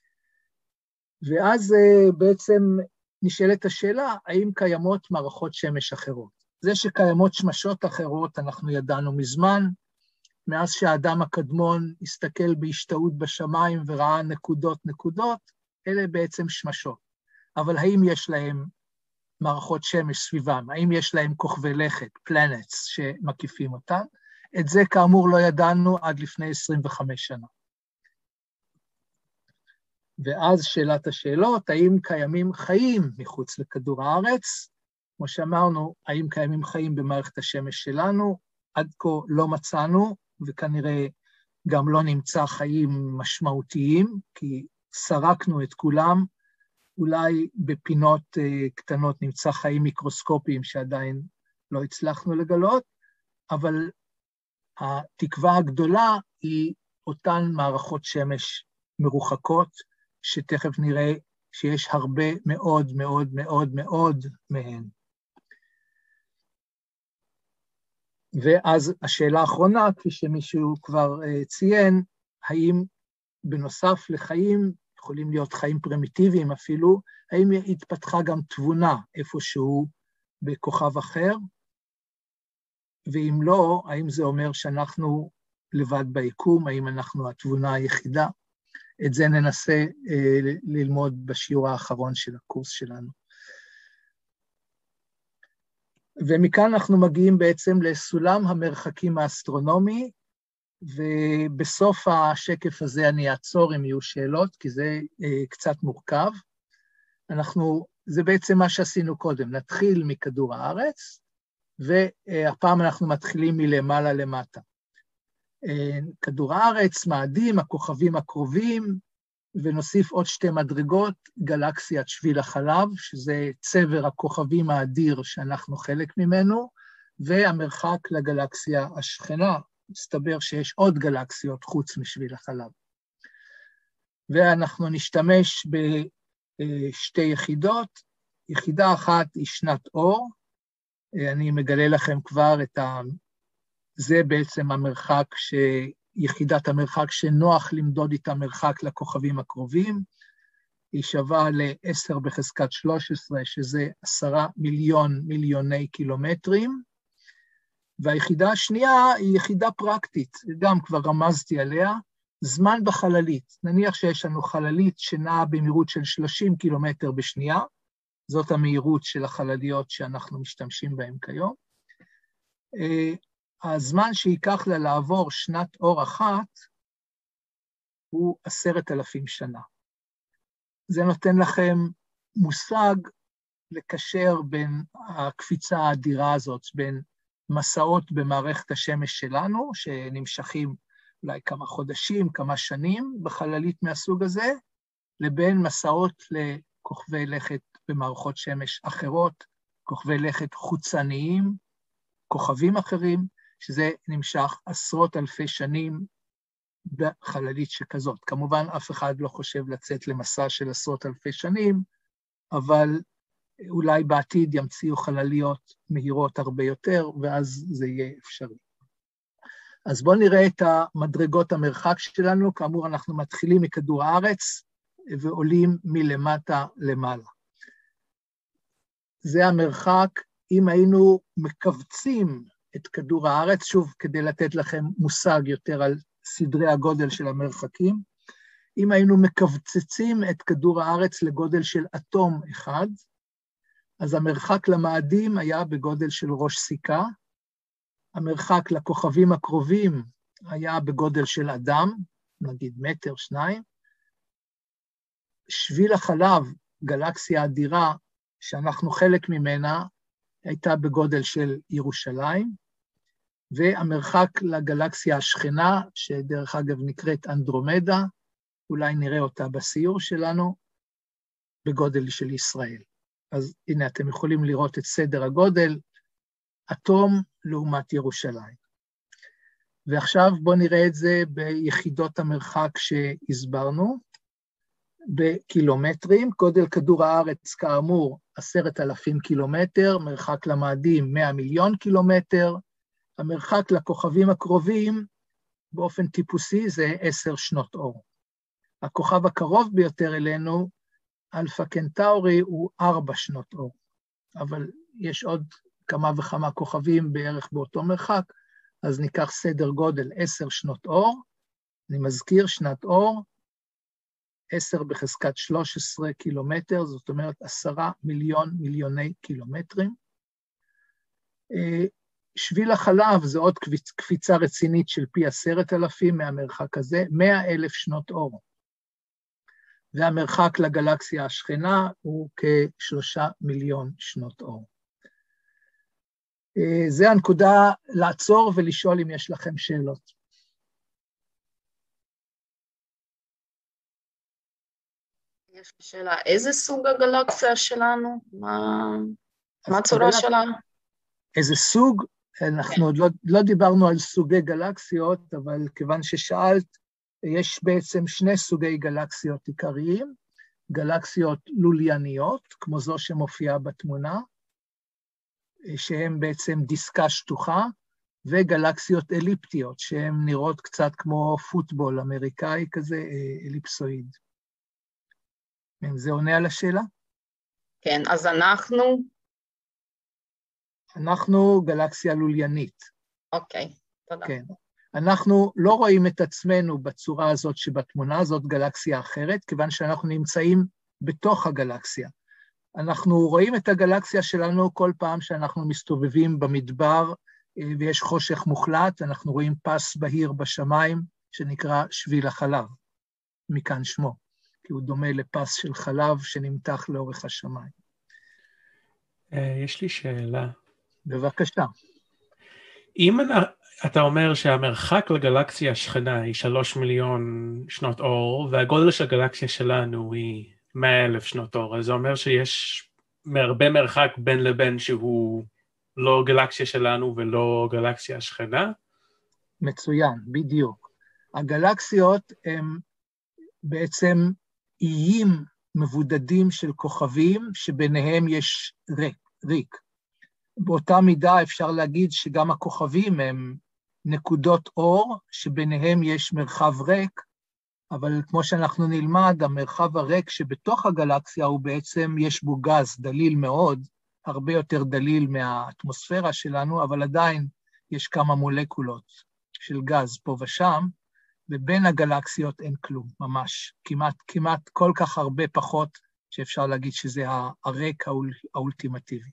Speaker 1: ואז בעצם נשאלת השאלה, האם קיימות מערכות שמש אחרות? זה שקיימות שמשות אחרות אנחנו ידענו מזמן, מאז שהאדם הקדמון הסתכל בהשתאות בשמיים וראה נקודות נקודות, אלה בעצם שמשות. אבל האם יש להם מערכות שמש סביבם? האם יש להם כוכבי לכת, planets, שמקיפים אותם? את זה כאמור לא ידענו עד לפני עשרים וחמש שנה. ואז שאלת השאלות, האם קיימים חיים מחוץ לכדור הארץ? כמו שאמרנו, האם קיימים חיים במערכת השמש שלנו? עד כה לא מצאנו, וכנראה גם לא נמצא חיים משמעותיים, כי סרקנו את כולם. אולי בפינות uh, קטנות נמצא חיים מיקרוסקופיים שעדיין לא הצלחנו לגלות, אבל התקווה הגדולה היא אותן מערכות שמש מרוחקות, שתכף נראה שיש הרבה מאוד מאוד מאוד מאוד מהן. ואז השאלה האחרונה, כפי שמישהו כבר uh, ציין, האם בנוסף לחיים, יכולים להיות חיים פרימיטיביים אפילו, האם התפתחה גם תבונה איפשהו בכוכב אחר, ואם לא, האם זה אומר שאנחנו לבד ביקום, האם אנחנו התבונה היחידה? את זה ננסה אה, ללמוד בשיעור האחרון של הקורס שלנו. ומכאן אנחנו מגיעים בעצם לסולם המרחקים האסטרונומי, ובסוף השקף הזה אני אעצור אם יהיו שאלות, כי זה אה, קצת מורכב. אנחנו, זה בעצם מה שעשינו קודם, נתחיל מכדור הארץ, והפעם אנחנו מתחילים מלמעלה למטה. אה, כדור הארץ, מאדים, הכוכבים הקרובים, ונוסיף עוד שתי מדרגות, גלקסיית שביל החלב, שזה צבר הכוכבים האדיר שאנחנו חלק ממנו, והמרחק לגלקסיה השכנה, מסתבר שיש עוד גלקסיות חוץ משביל החלב. ואנחנו נשתמש בשתי יחידות, יחידה אחת היא שנת אור, אני מגלה לכם כבר את ה... זה בעצם המרחק, ש... יחידת המרחק שנוח למדוד איתה מרחק לכוכבים הקרובים, היא שווה ל-עשר בחזקת שלוש עשרה, שזה עשרה מיליון מיליוני קילומטרים, והיחידה השנייה היא יחידה פרקטית, גם כבר רמזתי עליה, זמן בחללית. נניח שיש לנו חללית שנעה במהירות של שלושים קילומטר בשנייה, זאת המהירות של החלליות שאנחנו משתמשים בהן כיום. הזמן שיקח לה לעבור שנת אור אחת הוא עשרת אלפים שנה. זה נותן לכם מושג לקשר בין הקפיצה האדירה הזאת, בין מסעות במערכת השמש שלנו, שנמשכים אולי כמה חודשים, כמה שנים בחללית מהסוג הזה, לבין מסעות לכוכבי לכת במערכות שמש אחרות, כוכבי לכת חוצניים, כוכבים אחרים, שזה נמשך עשרות אלפי שנים בחללית שכזאת. כמובן, אף אחד לא חושב לצאת למסע של עשרות אלפי שנים, אבל אולי בעתיד ימציאו חלליות מהירות הרבה יותר, ואז זה יהיה אפשרי. אז בואו נראה את המדרגות המרחק שלנו. כאמור, אנחנו מתחילים מכדור הארץ, ועולים מלמטה למעלה. זה המרחק, אם היינו מקבצים את כדור הארץ, שוב, כדי לתת לכם מושג יותר על סדרי הגודל של המרחקים, אם היינו מקבצצים את כדור הארץ לגודל של אטום אחד, אז המרחק למאדים היה בגודל של ראש סיכה, המרחק לכוכבים הקרובים היה בגודל של אדם, נגיד מטר, שניים, שביל החלב, גלקסיה אדירה, שאנחנו חלק ממנה, הייתה בגודל של ירושלים, והמרחק לגלקסיה השכנה, שדרך אגב נקראת אנדרומדה, אולי נראה אותה בסיור שלנו, בגודל של ישראל. אז הנה אתם יכולים לראות את סדר הגודל, אטום לעומת ירושלים. ועכשיו בואו נראה את זה ביחידות המרחק שהסברנו, בקילומטרים. גודל כדור הארץ כאמור עשרת אלפים קילומטר, מרחק למאדים מאה מיליון קילומטר, המרחק לכוכבים הקרובים באופן טיפוסי זה עשר שנות אור. הכוכב הקרוב ביותר אלינו, אלפא קנטאורי, הוא ארבע שנות אור, אבל יש עוד כמה וכמה כוכבים בערך באותו מרחק, אז ניקח סדר גודל עשר שנות אור. אני מזכיר שנת אור, עשר בחזקת שלוש עשרה קילומטר, זאת אומרת עשרה מיליון מיליוני קילומטרים. שביל החלב זה עוד קפיצה רצינית של פי עשרת אלפים מהמרחק הזה, מאה אלף שנות אור. והמרחק לגלקסיה השכנה הוא כשלושה מיליון שנות אור. זה הנקודה לעצור ולשאול אם יש לכם שאלות.
Speaker 4: יש לי שאלה, איזה סוג הגלקסיה שלנו? מה, מה הצורה שלה?
Speaker 1: איזה סוג? אנחנו עוד לא, לא דיברנו על סוגי גלקסיות, אבל כיוון ששאלת, יש בעצם שני סוגי גלקסיות עיקריים, גלקסיות לולייניות, כמו זו שמופיעה בתמונה, שהן בעצם דיסקה שטוחה, וגלקסיות אליפטיות, שהן נראות קצת כמו פוטבול אמריקאי כזה, אליפסואיד. זה עונה על השאלה?
Speaker 4: כן, אז אנחנו?
Speaker 1: אנחנו גלקסיה לוליינית.
Speaker 4: אוקיי, תודה.
Speaker 1: כן. אנחנו לא רואים את עצמנו בצורה הזאת שבתמונה הזאת גלקסיה אחרת, כיוון שאנחנו נמצאים בתוך הגלקסיה. אנחנו רואים את הגלקסיה שלנו כל פעם שאנחנו מסתובבים במדבר, ויש חושך מוחלט, אנחנו רואים פס בהיר בשמיים, שנקרא שביל החלב, מכאן שמו, כי הוא דומה לפס של חלב שנמתח לאורך השמיים.
Speaker 2: יש לי שאלה.
Speaker 1: בבקשה.
Speaker 2: אם אתה אומר שהמרחק לגלקסיה השכנה היא שלוש מיליון שנות אור, והגודל של הגלקסיה שלנו היא מאה אלף שנות אור, אז זה אומר שיש הרבה מרחק בין לבין שהוא לא גלקסיה שלנו ולא גלקסיה השכנה?
Speaker 1: מצוין, בדיוק. הגלקסיות הם בעצם איים מבודדים של כוכבים שביניהם יש ריק, ריק. באותה מידה אפשר להגיד שגם הכוכבים הם נקודות אור, שביניהם יש מרחב ריק, אבל כמו שאנחנו נלמד, המרחב הריק שבתוך הגלקסיה הוא בעצם, יש בו גז דליל מאוד, הרבה יותר דליל מהאטמוספירה שלנו, אבל עדיין יש כמה מולקולות של גז פה ושם, ובין הגלקסיות אין כלום, ממש. כמעט, כמעט כל כך הרבה פחות שאפשר להגיד שזה הריק האול, האולטימטיבי.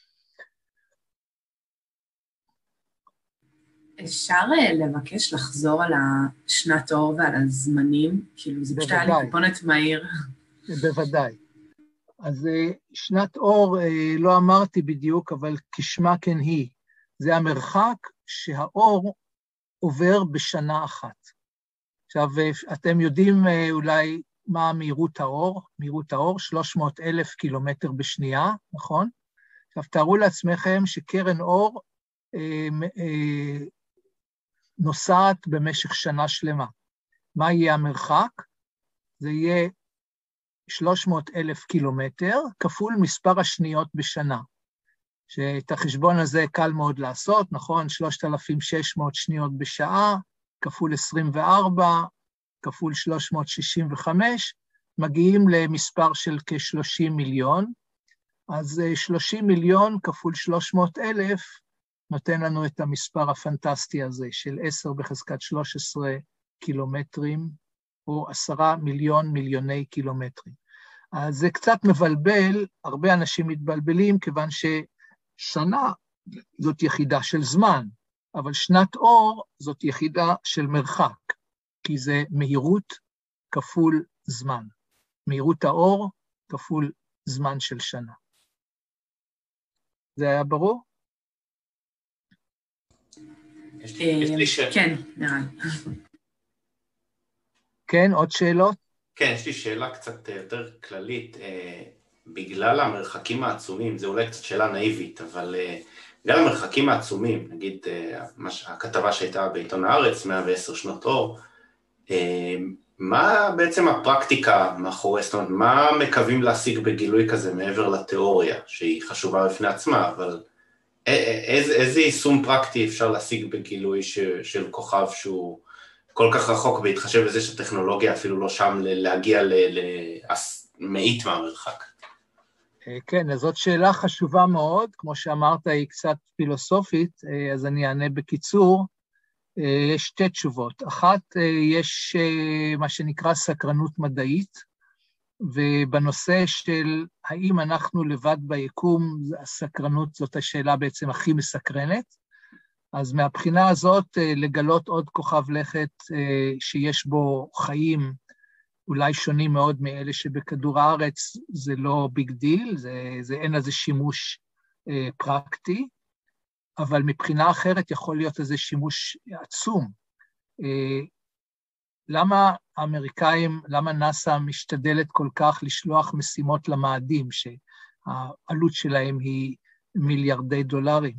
Speaker 5: אפשר לבקש לחזור על השנת אור ועל הזמנים? כאילו זה פשוט היה לי טיפונת מהיר.
Speaker 1: בוודאי. אז שנת אור, לא אמרתי בדיוק, אבל כשמה כן היא. זה המרחק שהאור עובר בשנה אחת. עכשיו, אתם יודעים אולי מה מהירות האור? מהירות האור, שלוש מאות אלף קילומטר בשנייה, נכון? עכשיו, תארו לעצמכם שקרן אור אה, אה, נוסעת במשך שנה שלמה. מה יהיה המרחק? זה יהיה שלוש מאות אלף קילומטר, כפול מספר השניות בשנה. שאת החשבון הזה קל מאוד לעשות, נכון? שלושת אלפים ושש מאות שניות בשעה, כפול עשרים וארבע, כפול שלוש מאות שישים וחמש, מגיעים למספר של כ-שלושים מיליון. אז שלושים מיליון כפול שלוש מאות אלף, נותן לנו את המספר הפנטסטי הזה של עשר בחזקת שלוש עשרה קילומטרים, או עשרה מיליון מיליוני קילומטרים. אז זה קצת מבלבל, הרבה אנשים מתבלבלים, כיוון ששנה זאת יחידה של זמן, אבל שנת אור זאת יחידה של מרחק, כי זה מהירות כפול זמן. מהירות האור כפול זמן של שנה. זה היה ברור?
Speaker 2: יש לי שאלה.
Speaker 5: כן, נראה.
Speaker 1: כן, עוד שאלות?
Speaker 6: כן, יש לי שאלה קצת יותר כללית. בגלל המרחקים העצומים, זה אולי קצת שאלה נאיבית, אבל בגלל המרחקים העצומים, נגיד הכתבה שהייתה בעיתון הארץ, מאה ועשר שנות אור, מה בעצם הפרקטיקה מאחורי, זאת אומרת, מה מקווים להשיג בגילוי כזה מעבר לתיאוריה, שהיא חשובה בפני עצמה, אבל איזה, איזה יישום פרקטי אפשר להשיג בגילוי ש, של כוכב שהוא כל כך רחוק, בהתחשב בזה שהטכנולוגיה אפילו לא שם להגיע למאית מהמרחק?
Speaker 1: כן, אז זאת שאלה חשובה מאוד, כמו שאמרת, היא קצת פילוסופית, אז אני אענה בקיצור. יש שתי תשובות. אחת, יש מה שנקרא סקרנות מדעית, ובנושא של האם אנחנו לבד ביקום, הסקרנות זאת השאלה בעצם הכי מסקרנת. אז מהבחינה הזאת, לגלות עוד כוכב לכת שיש בו חיים, אולי שונים מאוד מאלה שבכדור הארץ, זה לא ביג דיל, זה, זה אין איזה שימוש אה, פרקטי, אבל מבחינה אחרת יכול להיות איזה שימוש עצום. אה, למה האמריקאים, למה נאסא משתדלת כל כך לשלוח משימות למאדים, שהעלות שלהם היא מיליארדי דולרים?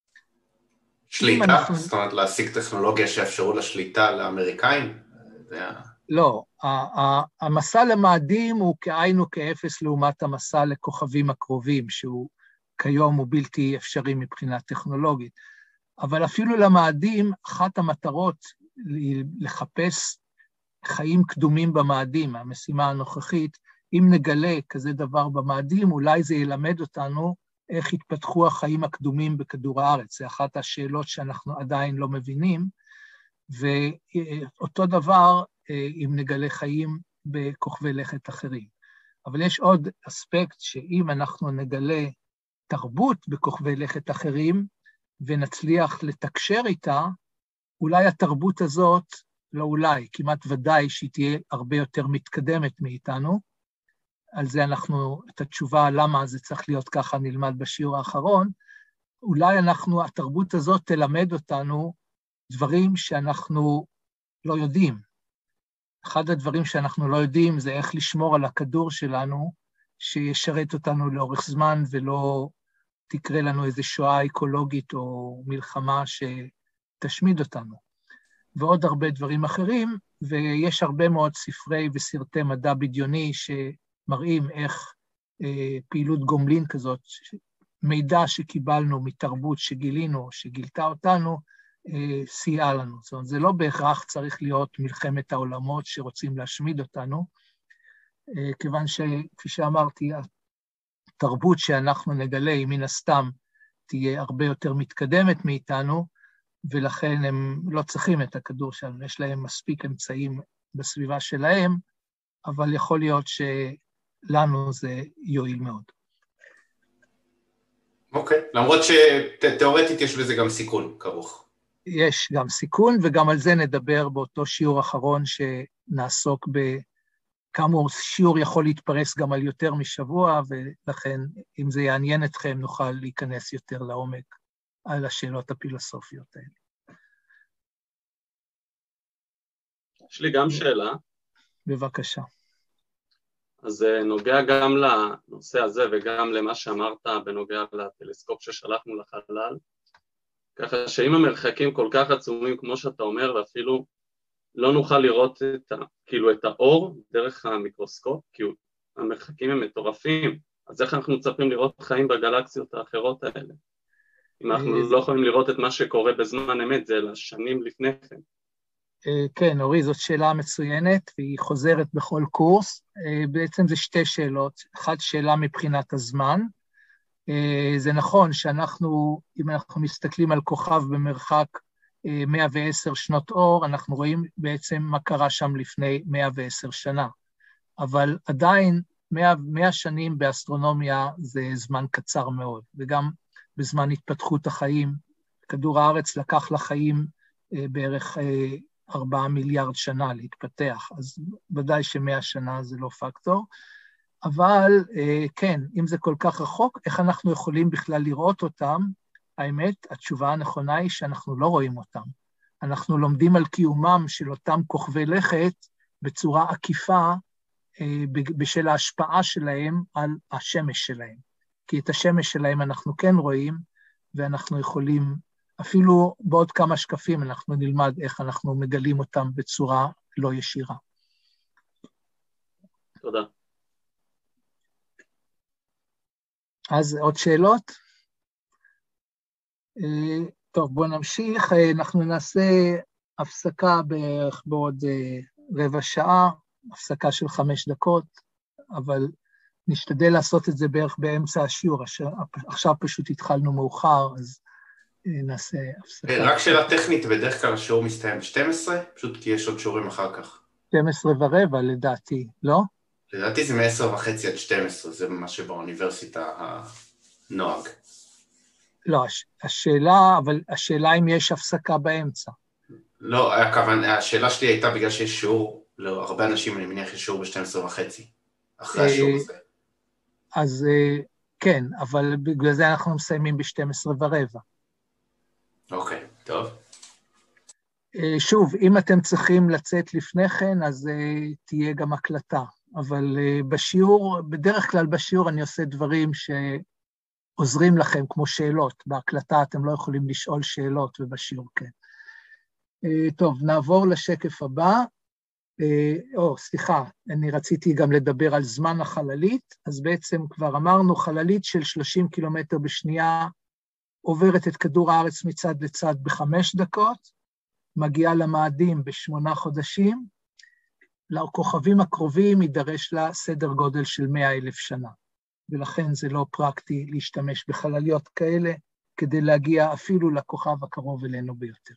Speaker 6: שליטה?
Speaker 1: אנחנו...
Speaker 6: זאת אומרת, להשיג טכנולוגיה שאפשרו לשליטה לאמריקאים? זה...
Speaker 1: לא, המסע למאדים הוא כאין וכאפס לעומת המסע לכוכבים הקרובים, שהוא כיום הוא בלתי אפשרי מבחינה טכנולוגית. אבל אפילו למאדים, אחת המטרות לחפש חיים קדומים במאדים, המשימה הנוכחית, אם נגלה כזה דבר במאדים, אולי זה ילמד אותנו איך התפתחו החיים הקדומים בכדור הארץ. זה אחת השאלות שאנחנו עדיין לא מבינים, ואותו דבר, אם נגלה חיים בכוכבי לכת אחרים. אבל יש עוד אספקט שאם אנחנו נגלה תרבות בכוכבי לכת אחרים, ונצליח לתקשר איתה, אולי התרבות הזאת, לא אולי, כמעט ודאי שהיא תהיה הרבה יותר מתקדמת מאיתנו. על זה אנחנו, את התשובה למה זה צריך להיות ככה נלמד בשיעור האחרון, אולי אנחנו, התרבות הזאת תלמד אותנו דברים שאנחנו לא יודעים. אחד הדברים שאנחנו לא יודעים זה איך לשמור על הכדור שלנו, שישרת אותנו לאורך זמן ולא תקרה לנו איזו שואה אקולוגית או מלחמה שתשמיד אותנו. ועוד הרבה דברים אחרים, ויש הרבה מאוד ספרי וסרטי מדע בדיוני שמראים איך אה, פעילות גומלין כזאת, מידע שקיבלנו מתרבות שגילינו, שגילתה אותנו, סייעה לנו. זאת אומרת, זה לא בהכרח צריך להיות מלחמת העולמות שרוצים להשמיד אותנו, כיוון שכפי שאמרתי, התרבות שאנחנו נגלה היא מן הסתם תהיה הרבה יותר מתקדמת מאיתנו, ולכן הם לא צריכים את הכדור שלנו, יש להם מספיק אמצעים בסביבה שלהם, אבל יכול להיות שלנו זה יועיל מאוד.
Speaker 6: אוקיי, למרות שתיאורטית יש בזה גם סיכון כרוך.
Speaker 1: יש גם סיכון, וגם על זה נדבר באותו שיעור אחרון שנעסוק בכאמור, שיעור יכול להתפרס גם על יותר משבוע, ולכן אם זה יעניין אתכם נוכל להיכנס יותר לעומק על השאלות הפילוסופיות האלה.
Speaker 7: יש לי גם שאלה.
Speaker 1: בבקשה.
Speaker 7: אז זה נוגע גם לנושא הזה וגם למה שאמרת בנוגע לטלסקופ ששלחנו לחלל, ככה שאם המרחקים כל כך עצומים כמו שאתה אומר, ואפילו לא נוכל לראות את, ה, כאילו את האור דרך המיקרוסקופ, כי המרחקים הם מטורפים, אז איך אנחנו מצפים לראות חיים בגלקסיות האחרות האלה? אם אנחנו לא יכולים לראות את מה שקורה בזמן אמת, זה אלא שנים לפני כן.
Speaker 1: כן, אורי, זאת שאלה מצוינת, והיא חוזרת בכל קורס. בעצם זה שתי שאלות. אחת, שאלה מבחינת הזמן. זה נכון שאנחנו, אם אנחנו מסתכלים על כוכב במרחק מאה ועשר שנות אור, אנחנו רואים בעצם מה קרה שם לפני מאה ועשר שנה. אבל עדיין מאה שנים באסטרונומיה זה זמן קצר מאוד, וגם בזמן התפתחות החיים, כדור הארץ לקח לחיים בערך ארבעה מיליארד שנה להתפתח, אז ודאי שמאה שנה זה לא פקטור, אבל כן, אם זה כל כך רחוק, איך אנחנו יכולים בכלל לראות אותם? האמת, התשובה הנכונה היא שאנחנו לא רואים אותם. אנחנו לומדים על קיומם של אותם כוכבי לכת בצורה עקיפה, בשל ההשפעה שלהם על השמש שלהם. כי את השמש שלהם אנחנו כן רואים, ואנחנו יכולים, אפילו בעוד כמה שקפים אנחנו נלמד איך אנחנו מגלים אותם בצורה לא ישירה.
Speaker 7: תודה.
Speaker 1: אז עוד שאלות? טוב, בואו נמשיך. אנחנו נעשה הפסקה בערך בעוד רבע שעה, הפסקה של חמש דקות, אבל נשתדל לעשות את זה בערך באמצע השיעור. עכשיו פשוט התחלנו מאוחר, אז נעשה הפסקה.
Speaker 6: רק שאלה טכנית, בדרך כלל השיעור מסתיים ב-שתים עשרה, פשוט כי יש עוד שיעורים אחר כך.
Speaker 1: שתים עשרה ורבע לדעתי, לא?
Speaker 6: לדעתי זה מ-עשר וחצי עד שתים עשרה, זה מה שבאוניברסיטה הנוהג.
Speaker 1: לא, השאלה, אבל השאלה אם יש הפסקה באמצע.
Speaker 6: לא, השאלה שלי הייתה בגלל שיש שיעור, להרבה אנשים אני מניח יש שיעור ב-שתים עשרה וחצי, אחרי השיעור הזה.
Speaker 1: אז כן, אבל בגלל זה אנחנו מסיימים ב-שתים עשרה ורבע.
Speaker 6: אוקיי, טוב.
Speaker 1: שוב, אם אתם צריכים לצאת לפני כן, אז תהיה גם הקלטה. אבל בשיעור, בדרך כלל בשיעור אני עושה דברים שעוזרים לכם, כמו שאלות. בהקלטה אתם לא יכולים לשאול שאלות, ובשיעור כן. טוב, נעבור לשקף הבא. או, סליחה, אני רציתי גם לדבר על זמן החללית, אז בעצם כבר אמרנו, חללית של שלושים קילומטר בשנייה, עוברת את כדור הארץ מצד לצד בחמש דקות, מגיעה למאדים בשמונה חודשים, לכוכבים הקרובים יידרש לה סדר גודל של מאה אלף שנה, ולכן זה לא פרקטי להשתמש בחלליות כאלה, כדי להגיע אפילו לכוכב הקרוב אלינו ביותר.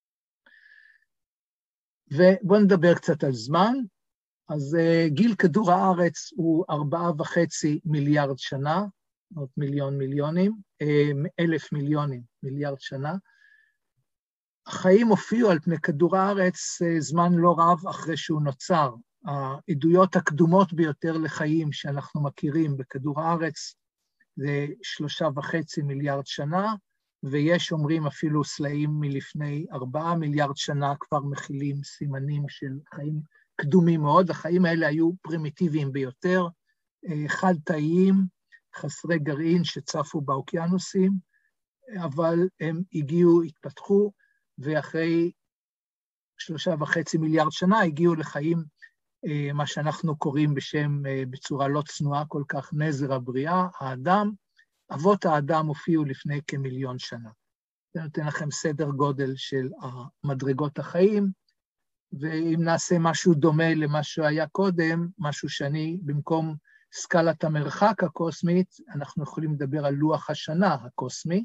Speaker 1: ובואו נדבר קצת על זמן. אז uh, גיל כדור הארץ הוא ארבעה וחצי מיליארד שנה, עוד מיליון מיליונים, אלף מיליונים, מיליארד שנה. החיים הופיעו על פני כדור הארץ זמן לא רב אחרי שהוא נוצר. העדויות הקדומות ביותר לחיים שאנחנו מכירים בכדור הארץ זה שלושה וחצי מיליארד שנה, ויש אומרים אפילו סלעים מלפני ארבעה מיליארד שנה כבר מכילים סימנים של חיים קדומים מאוד. החיים האלה היו פרימיטיביים ביותר, חד-תאיים, חסרי גרעין שצפו באוקיינוסים, אבל הם הגיעו, התפתחו, ואחרי שלושה וחצי מיליארד שנה הגיעו לחיים, מה שאנחנו קוראים בשם, בצורה לא צנועה כל כך, נזר הבריאה, האדם. אבות האדם הופיעו לפני כמיליון שנה. זה נותן לכם סדר גודל של מדרגות החיים, ואם נעשה משהו דומה למה שהיה קודם, משהו שאני, במקום סקלת המרחק הקוסמית, אנחנו יכולים לדבר על לוח השנה הקוסמי.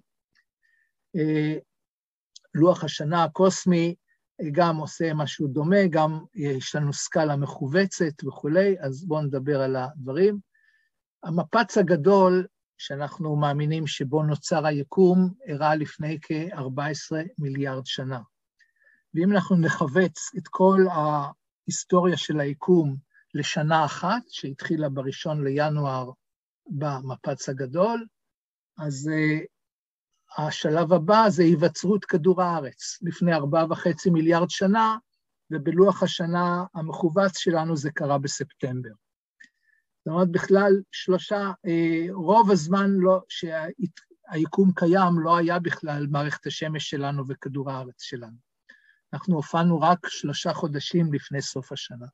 Speaker 1: לוח השנה הקוסמי גם עושה משהו דומה, גם יש לנו סקלה מכווצת וכו', אז בואו נדבר על הדברים. המפץ הגדול שאנחנו מאמינים שבו נוצר היקום, אירע לפני כ-ארבע עשרה מיליארד שנה. ואם אנחנו נחווץ את כל ההיסטוריה של היקום לשנה אחת, שהתחילה בראשון לינואר במפץ הגדול, אז uh, השלב הבא זה היווצרות כדור הארץ, לפני ארבע וחצי מיליארד שנה, ובלוח השנה המכווץ שלנו זה קרה בספטמבר. זאת אומרת, בכלל שלושה, uh, רוב הזמן לא, שהיקום קיים לא היה בכלל מערכת השמש שלנו וכדור הארץ שלנו. אנחנו הופענו רק שלושה חודשים לפני סוף השנה.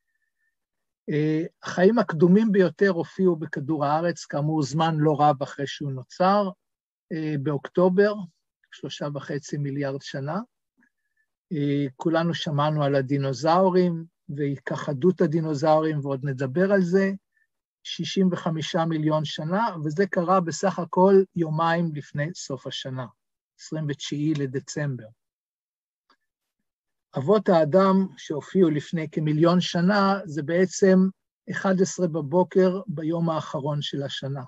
Speaker 1: החיים הקדומים ביותר הופיעו בכדור הארץ, כאמור זמן לא רב אחרי שהוא נוצר, באוקטובר, שלושה וחצי מיליארד שנה. כולנו שמענו על הדינוזאורים והתכחדות הדינוזאורים, ועוד נדבר על זה, שישים וחמישה מיליון שנה, וזה קרה בסך הכל יומיים לפני סוף השנה, עשרים ותשעה לדצמבר. אבות האדם שהופיעו לפני כמיליון שנה, זה בעצם אחת עשרה בבוקר ביום האחרון של השנה.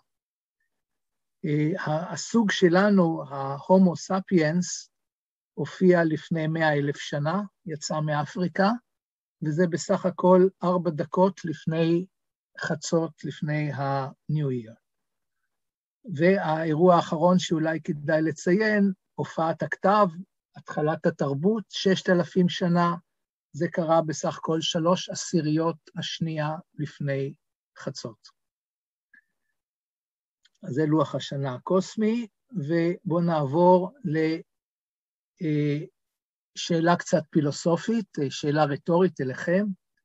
Speaker 1: הסוג שלנו, ההומו ספיאנס, הופיע לפני מאה אלף שנה, יצא מאפריקה, וזה בסך הכל ארבע דקות לפני חצות, לפני ה-New Year. והאירוע האחרון שאולי כדאי לציין, הופעת הכתב, התחלת התרבות, ששת אלפים שנה, זה קרה בסך הכל שלוש עשיריות השנייה לפני חצות. אז זה לוח השנה הקוסמי, ובואו נעבור לשאלה קצת פילוסופית, שאלה רטורית אליכם.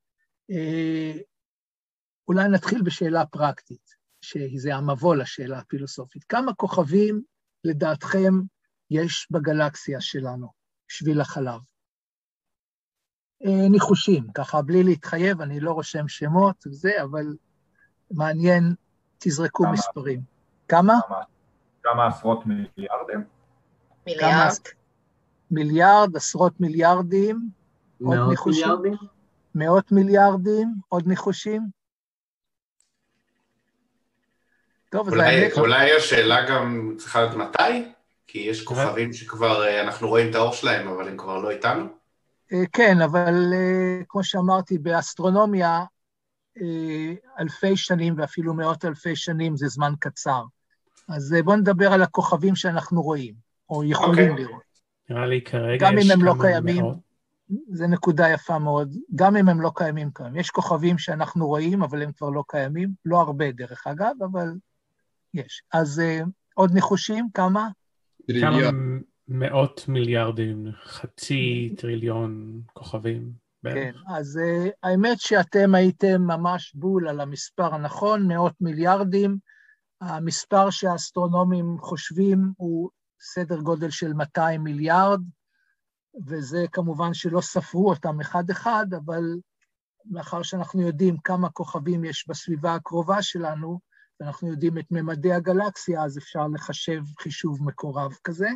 Speaker 1: אולי נתחיל בשאלה פרקטית, שזה המבוא לשאלה הפילוסופית. כמה כוכבים לדעתכם יש בגלקסיה שלנו, שביל החלב? ניחושים, ככה בלי להתחייב, אני לא רושם שמות וזה, אבל מעניין, תזרקו כמה, מספרים. כמה?
Speaker 8: כמה, כמה עשרות מיליארדים?
Speaker 4: מיליארד.
Speaker 1: מיליארד, עשרות מיליארדים.
Speaker 9: מאות מיליארדים?
Speaker 1: מאות מיליארדים, עוד ניחושים? טוב, אז
Speaker 6: אולי,
Speaker 1: האמת...
Speaker 6: אולי השאלה גם צריכה להיות מתי? כי יש כוכבים שכבר אנחנו רואים את האור שלהם, אבל הם כבר לא איתנו?
Speaker 1: כן, אבל כמו שאמרתי, באסטרונומיה, אלפי שנים ואפילו מאות אלפי שנים זה זמן קצר. אז בואו נדבר על הכוכבים שאנחנו רואים, או יכולים okay. לראות.
Speaker 2: נראה לי כרגע
Speaker 1: גם
Speaker 2: יש
Speaker 1: אם הם לא
Speaker 2: כמה
Speaker 1: קיימים,
Speaker 2: מאות.
Speaker 1: זה נקודה יפה מאוד, גם אם הם לא קיימים כאן. יש כוכבים שאנחנו רואים, אבל הם כבר לא קיימים, לא הרבה דרך אגב, אבל יש. אז עוד ניחושים, כמה?
Speaker 2: כמה מאות מיליארדים, חצי טריליון כוכבים.
Speaker 1: כן, אז uh, האמת שאתם הייתם ממש בול על המספר הנכון, מאות מיליארדים. המספר שהאסטרונומים חושבים הוא סדר גודל של מאתיים מיליארד, וזה כמובן שלא ספרו אותם אחד אחד, אבל מאחר שאנחנו יודעים כמה כוכבים יש בסביבה הקרובה שלנו, ואנחנו יודעים את ממדי הגלקסיה, אז אפשר לחשב חישוב מקורב כזה.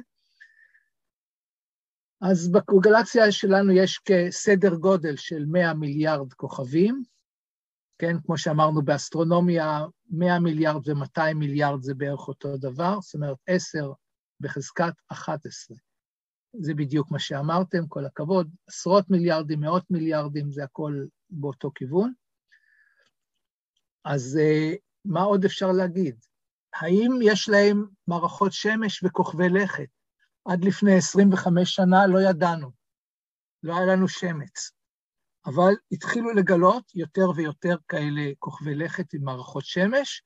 Speaker 1: אז בגלקסיה שלנו יש כסדר גודל של מאה מיליארד כוכבים, כן, כמו שאמרנו באסטרונומיה, מאה מיליארד ו-מאתיים מיליארד זה בערך אותו דבר, זאת אומרת עשר בחזקת אחת עשרה. זה בדיוק מה שאמרתם, כל הכבוד, עשרות מיליארדים, מאות מיליארדים, זה הכל באותו כיוון. אז מה עוד אפשר להגיד? האם יש להם מערכות שמש וכוכבי לכת? עד לפני עשרים וחמש שנה לא ידענו, לא היה לנו שמץ, אבל התחילו לגלות יותר ויותר כאלה כוכבי לכת עם מערכות שמש,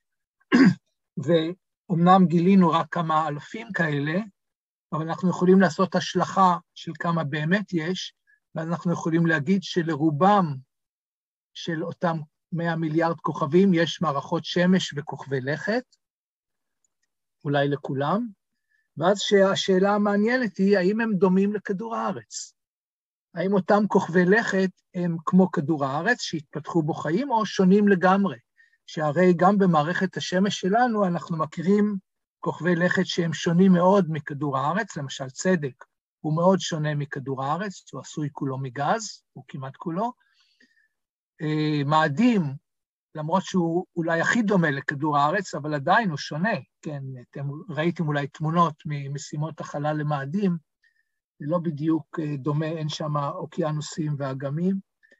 Speaker 1: ואומנם גילינו רק כמה אלפים כאלה, אבל אנחנו יכולים לעשות השלכה של כמה באמת יש, ואנחנו יכולים להגיד שלרובם של אותם מאה מיליארד כוכבים יש מערכות שמש וכוכבי לכת, אולי לכולם, ואז שהשאלה המעניינת היא, האם הם דומים לכדור הארץ? האם אותם כוכבי לכת הם כמו כדור הארץ, שהתפתחו בו חיים, או שונים לגמרי? שהרי גם במערכת השמש שלנו אנחנו מכירים כוכבי לכת שהם שונים מאוד מכדור הארץ, למשל צדק הוא מאוד שונה מכדור הארץ, הוא עשוי כולו מגז, הוא כמעט כולו. מאדים, למרות שהוא אולי הכי דומה לכדור הארץ, אבל עדיין הוא שונה, כן, אתם ראיתם אולי תמונות ממשימות החלל למאדים, זה לא בדיוק דומה, אין שם אוקיינוסים ואגמים.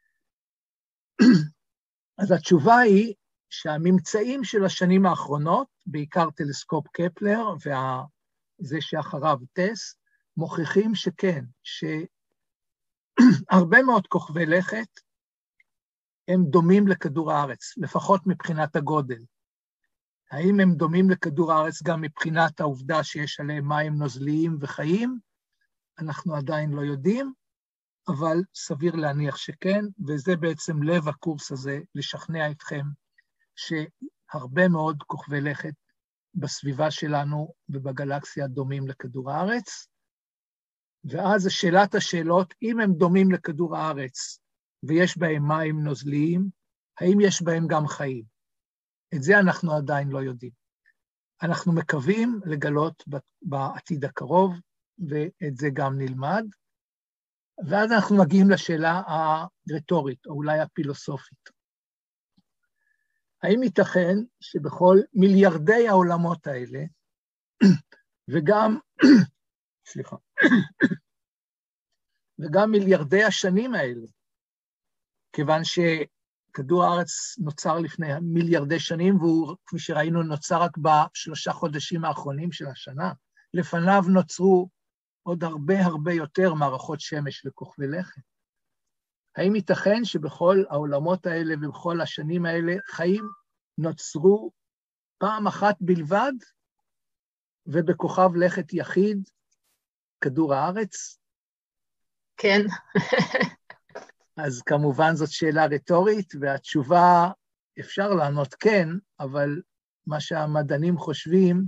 Speaker 1: אז התשובה היא שהממצאים של השנים האחרונות, בעיקר טלסקופ קפלר וזה שאחריו טס, מוכיחים שכן, שהרבה מאוד כוכבי לכת, הם דומים לכדור הארץ, לפחות מבחינת הגודל. האם הם דומים לכדור הארץ גם מבחינת העובדה שיש עליהם מים נוזליים וחיים? אנחנו עדיין לא יודעים, אבל סביר להניח שכן, וזה בעצם לב הקורס הזה, לשכנע אתכם שהרבה מאוד כוכבי לכת בסביבה שלנו ובגלקסיה דומים לכדור הארץ, ואז שאלת השאלות, אם הם דומים לכדור הארץ, ויש בהם מים נוזליים, האם יש בהם גם חיים? את זה אנחנו עדיין לא יודעים. אנחנו מקווים לגלות בעתיד הקרוב, ואת זה גם נלמד, ואז אנחנו מגיעים לשאלה הרטורית, או אולי הפילוסופית. האם ייתכן שבכל מיליארדי העולמות האלה, וגם, סליחה, וגם מיליארדי השנים האלה, כיוון שכדור הארץ נוצר לפני מיליארדי שנים, והוא, כפי שראינו, נוצר רק בשלושה חודשים האחרונים של השנה. לפניו נוצרו עוד הרבה הרבה יותר מערכות שמש וכוכבי לכת. האם ייתכן שבכל העולמות האלה ובכל השנים האלה חיים נוצרו פעם אחת בלבד? ובכוכב לכת יחיד, כדור הארץ?
Speaker 4: כן.
Speaker 1: אז כמובן זאת שאלה רטורית, והתשובה אפשר לענות כן, אבל מה שהמדענים חושבים,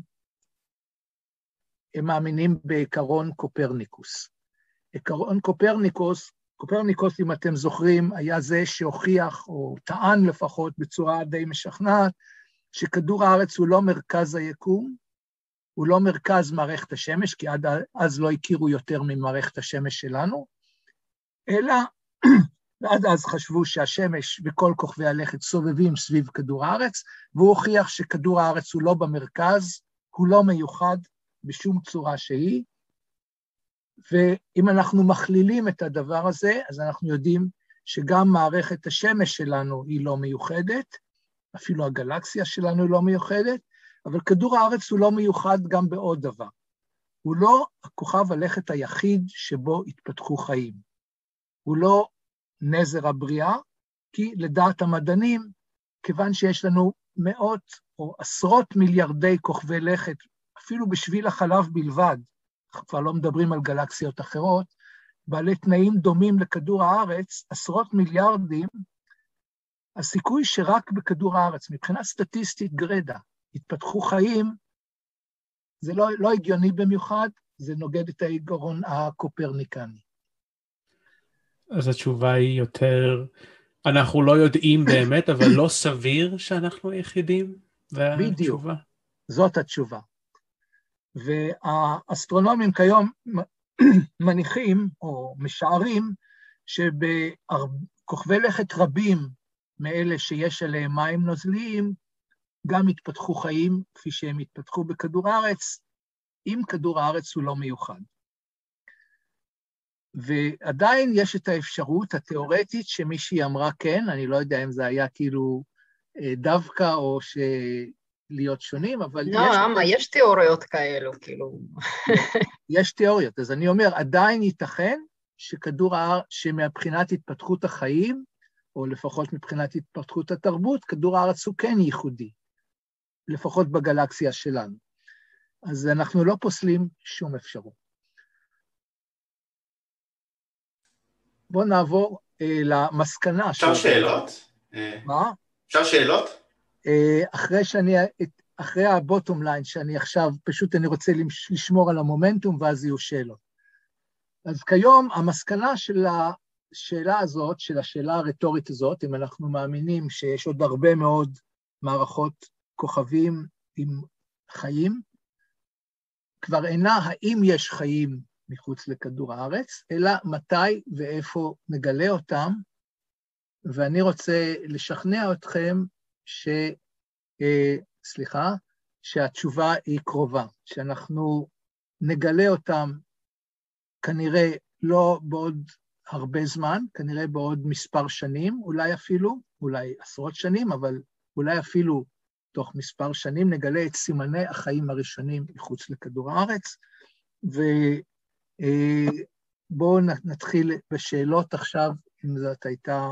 Speaker 1: הם מאמינים בעקרון קופרניקוס. עקרון קופרניקוס, קופרניקוס, אם אתם זוכרים, היה זה שהוכיח, או טען לפחות בצורה די משכנעת, שכדור הארץ הוא לא מרכז היקום, הוא לא מרכז מערכת השמש, כי עד אז לא הכירו יותר ממערכת השמש שלנו, אלא ועד אז חשבו שהשמש וכל כוכבי הלכת סובבים סביב כדור הארץ, והוא הוכיח שכדור הארץ הוא לא במרכז, הוא לא מיוחד בשום צורה שהיא, ואם אנחנו מכלילים את הדבר הזה, אז אנחנו יודעים שגם מערכת השמש שלנו היא לא מיוחדת, אפילו הגלקסיה שלנו היא לא מיוחדת, אבל כדור הארץ הוא לא מיוחד גם בעוד דבר. הוא לא הכוכב הלכת היחיד שבו התפתחו חיים. הוא לא נזר הבריאה, כי לדעת המדענים, כיוון שיש לנו מאות או עשרות מיליארדי כוכבי לכת, אפילו בשביל החלב בלבד, כבר לא מדברים על גלקסיות אחרות, בעלי תנאים דומים לכדור הארץ, עשרות מיליארדים, הסיכוי שרק בכדור הארץ, מבחינה סטטיסטית גרדה, התפתחו חיים, זה לא, לא הגיוני במיוחד, זה נוגד את העיקרון הקופרניקני.
Speaker 2: אז התשובה היא יותר, אנחנו לא יודעים באמת, אבל לא סביר שאנחנו היחידים?
Speaker 1: בדיוק, זאת התשובה. והאסטרונומים כיום מניחים או משערים שבכוכבי לכת רבים מאלה שיש עליהם מים נוזליים, גם התפתחו חיים כפי שהם התפתחו בכדור הארץ, אם כדור הארץ הוא לא מיוחד. ועדיין יש את האפשרות התיאורטית שמישהי אמרה כן, אני לא יודע אם זה היה כאילו דווקא או להיות שונים, אבל...
Speaker 4: לא, אמה, יש תיאוריות כאלו, כאילו.
Speaker 1: יש תיאוריות, אז אני אומר, עדיין ייתכן שכדור הארץ, שמבחינת התפתחות החיים, או לפחות מבחינת התפתחות התרבות, כדור הארץ הוא כן ייחודי, לפחות בגלקסיה שלנו. אז אנחנו לא פוסלים שום אפשרות. בואו נעבור אה, למסקנה.
Speaker 6: אפשר שאלות?
Speaker 1: מה?
Speaker 6: אפשר שאלות?
Speaker 1: אה, אחרי שאני, אחרי הבוטום ליין, שאני עכשיו, פשוט אני רוצה לשמור על המומנטום, ואז יהיו שאלות. אז כיום, המסקנה של השאלה הזאת, של השאלה הרטורית הזאת, אם אנחנו מאמינים שיש עוד הרבה מאוד מערכות כוכבים עם חיים, כבר אינה האם יש חיים מחוץ לכדור הארץ, אלא מתי ואיפה נגלה אותם, ואני רוצה לשכנע אתכם ש... אה, סליחה, שהתשובה היא קרובה, שאנחנו נגלה אותם כנראה לא בעוד הרבה זמן, כנראה בעוד מספר שנים, אולי אפילו, אולי עשרות שנים, אבל אולי אפילו תוך מספר שנים נגלה את סימני החיים הראשונים מחוץ לכדור הארץ, ו... בואו נתחיל בשאלות עכשיו, אם זאת הייתה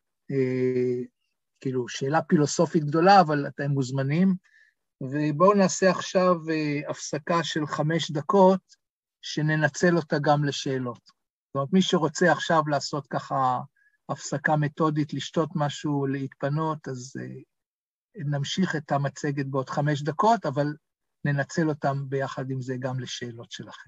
Speaker 1: כאילו שאלה פילוסופית גדולה, אבל אתם מוזמנים, ובואו נעשה עכשיו הפסקה של חמש דקות, שננצל אותה גם לשאלות. זאת אומרת, מי שרוצה עכשיו לעשות ככה הפסקה מתודית, לשתות משהו, להתפנות, אז נמשיך את המצגת בעוד חמש דקות, אבל ננצל אותם ביחד עם זה גם לשאלות שלכם.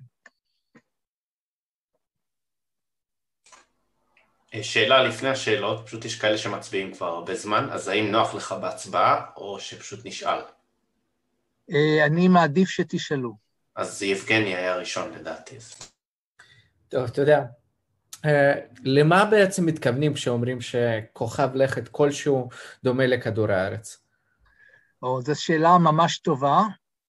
Speaker 6: שאלה לפני השאלות, פשוט יש כאלה שמצביעים כבר הרבה זמן, אז האם נוח לך בהצבעה או שפשוט נשאל?
Speaker 1: אני מעדיף שתשאלו.
Speaker 6: אז יבגני היה ראשון לדעתי.
Speaker 9: טוב, אתה יודע. למה בעצם מתכוונים כשאומרים שכוכב לכת כלשהו דומה לכדור הארץ?
Speaker 1: זו שאלה ממש טובה.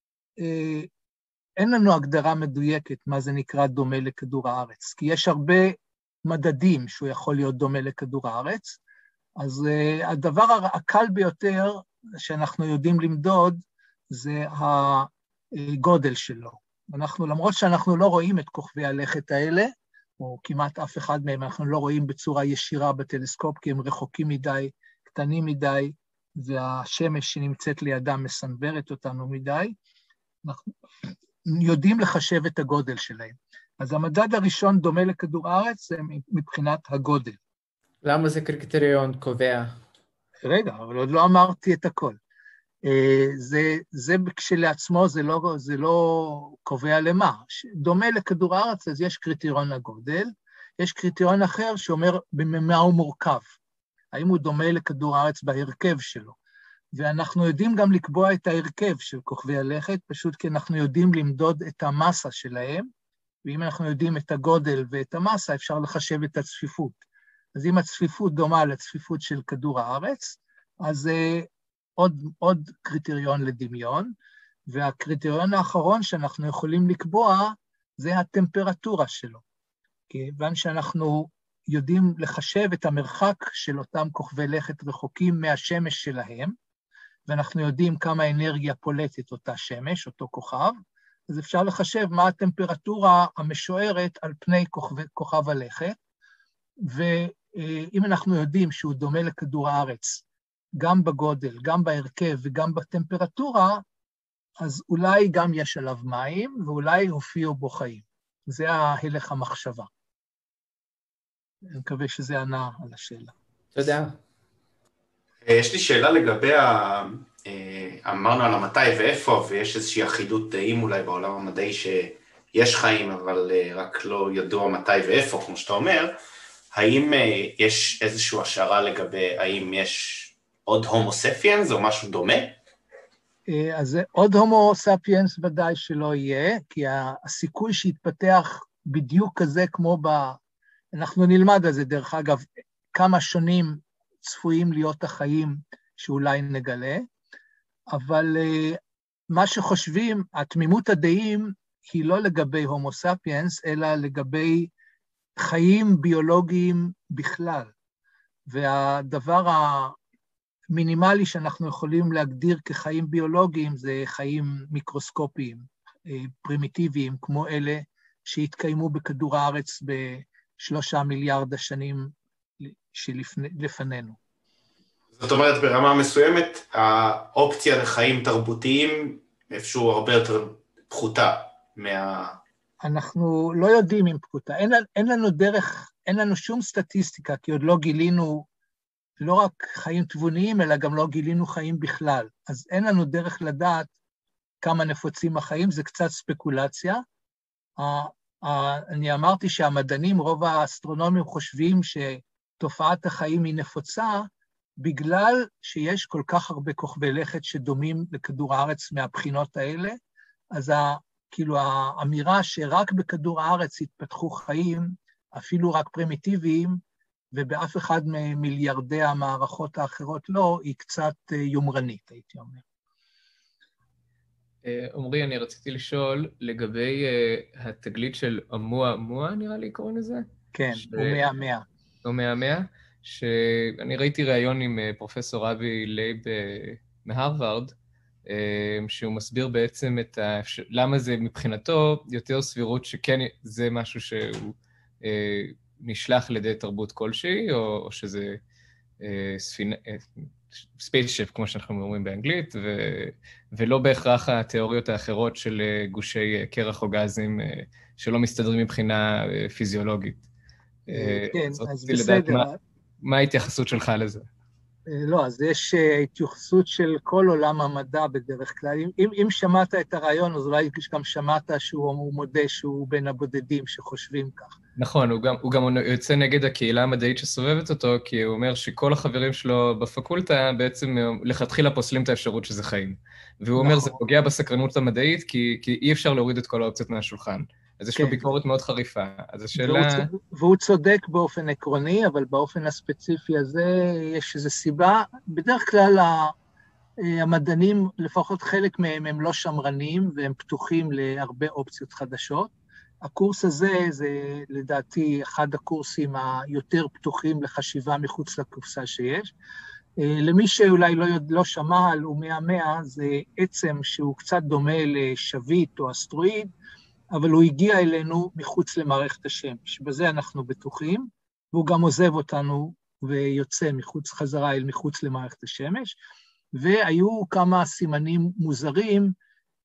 Speaker 1: אין לנו הגדרה מדויקת מה זה נקרא דומה לכדור הארץ, כי יש הרבה מדדים שהוא יכול להיות דומה לכדור הארץ, אז uh, הדבר הקל ביותר שאנחנו יודעים למדוד זה הגודל שלו. אנחנו, למרות שאנחנו לא רואים את כוכבי הלכת האלה, או כמעט אף אחד מהם, אנחנו לא רואים בצורה ישירה בטלסקופ, כי הם רחוקים מדי, קטנים מדי, והשמש שנמצאת לידם מסנוורת אותנו מדי. אנחנו יודעים לחשב את הגודל שלהם. אז המדד הראשון דומה לכדור הארץ, זה מבחינת הגודל.
Speaker 9: למה זה קריטריון קובע?
Speaker 1: רגע, אבל עוד לא אמרתי את הכל. זה, זה כשלעצמו, זה לא, זה לא קובע למה. דומה לכדור הארץ, אז יש קריטריון לגודל, יש קריטריון אחר שאומר במה הוא מורכב. האם הוא דומה לכדור הארץ בהרכב שלו. ואנחנו יודעים גם לקבוע את ההרכב של כוכבי הלכת, פשוט כי אנחנו יודעים למדוד את המסה שלהם, ואם אנחנו יודעים את הגודל ואת המסה, אפשר לחשב את הצפיפות. אז אם הצפיפות דומה לצפיפות של כדור הארץ, אז עוד, עוד קריטריון לדמיון, והקריטריון האחרון שאנחנו יכולים לקבוע, זה הטמפרטורה שלו. כיוון שאנחנו יודעים לחשב את המרחק של אותם כוכבי לכת רחוקים מהשמש שלהם, ואנחנו יודעים כמה אנרגיה פולטת אותה שמש, אותו כוכב, אז אפשר לחשב מה הטמפרטורה המשוערת על פני כוכב, כוכב הלכת, ואם אנחנו יודעים שהוא דומה לכדור הארץ, גם בגודל, גם בהרכב וגם בטמפרטורה, אז אולי גם יש עליו מים, ואולי הופיעו בו חיים. זה ההלך המחשבה. אני מקווה שזה ענה על השאלה.
Speaker 9: תודה.
Speaker 6: יש לי שאלה לגבי, ה... אמרנו על המתי ואיפה, ויש איזושהי אחידות דעים אולי בעולם המדעי שיש חיים, אבל רק לא ידוע מתי ואיפה, כמו שאתה אומר. האם יש איזושהי השערה לגבי האם יש עוד הומו ספיאנס או משהו דומה?
Speaker 1: אז עוד הומו ספיאנס ודאי שלא יהיה, כי הסיכוי שיתפתח בדיוק כזה כמו ב... אנחנו נלמד על זה, דרך אגב, כמה שונים צפויים להיות החיים שאולי נגלה, אבל מה שחושבים, התמימות הדעים היא לא לגבי הומו ספיאנס, אלא לגבי חיים ביולוגיים בכלל. והדבר המינימלי שאנחנו יכולים להגדיר כחיים ביולוגיים זה חיים מיקרוסקופיים, פרימיטיביים, כמו אלה שהתקיימו בכדור הארץ בשלושה מיליארד השנים שלפנינו.
Speaker 6: זאת אומרת, ברמה מסוימת, האופציה לחיים תרבותיים איפשהו הרבה יותר פחותה מה...
Speaker 1: אנחנו לא יודעים אם פחותה. אין, אין לנו דרך, אין לנו שום סטטיסטיקה, כי עוד לא גילינו לא רק חיים תבוניים, אלא גם לא גילינו חיים בכלל. אז אין לנו דרך לדעת כמה נפוצים החיים, זה קצת ספקולציה. אני אמרתי שהמדענים, רוב האסטרונומים חושבים שתופעת החיים היא נפוצה, בגלל שיש כל כך הרבה כוכבי לכת שדומים לכדור הארץ מהבחינות האלה, אז ה, כאילו האמירה שרק בכדור הארץ התפתחו חיים, אפילו רק פרימיטיביים, ובאף אחד ממיליארדי המערכות האחרות לא, היא קצת יומרנית, הייתי אומר.
Speaker 10: עמרי, אני רציתי לשאול לגבי התגלית של אמוע אמוע, נראה לי קוראים לזה?
Speaker 1: כן, אומיה מאה.
Speaker 10: אומיה מאה, שאני ראיתי ראיון עם פרופסור אבי לייב מהרווארד, שהוא מסביר בעצם את ה... למה זה מבחינתו יותר סבירות שכן זה משהו שהוא נשלח לידי תרבות כלשהי, או, או שזה ספינה... ספייסשיפ, כמו שאנחנו אומרים באנגלית, ו... ולא בהכרח התיאוריות האחרות של גושי קרח או גזים שלא מסתדרים מבחינה פיזיולוגית.
Speaker 1: כן, אז בסדר.
Speaker 10: מה, מה ההתייחסות שלך לזה?
Speaker 1: לא, אז יש התייחסות של כל עולם המדע בדרך כלל. אם, אם שמעת את הרעיון, אז אולי גם שמעת שהוא מודה שהוא בין הבודדים שחושבים כך.
Speaker 10: נכון, הוא גם, הוא גם יוצא נגד הקהילה המדעית שסובבת אותו, כי הוא אומר שכל החברים שלו בפקולטה בעצם לכתחילה פוסלים את האפשרות שזה חיים. והוא אומר, זה פוגע בסקרנות המדעית, כי, כי אי אפשר להוריד את כל האופציות מהשולחן. אז יש לו ביקורת מאוד חריפה. אז השאלה...
Speaker 1: והוא צודק באופן עקרוני, אבל באופן הספציפי הזה יש איזו סיבה. בדרך כלל המדענים, לפחות חלק מהם, הם לא שמרנים, והם פתוחים להרבה אופציות חדשות. הקורס הזה, זה לדעתי אחד הקורסים היותר פתוחים לחשיבה מחוץ לקופסה שיש. למי שאולי לא, לא שמע על אומיה מאה, זה עצם שהוא קצת דומה לשביט או אסטרואיד, אבל הוא הגיע אלינו מחוץ למערכת השמש. בזה אנחנו בטוחים, והוא גם עוזב אותנו ויוצא מחוץ, חזרה אל מחוץ למערכת השמש, והיו כמה סימנים מוזרים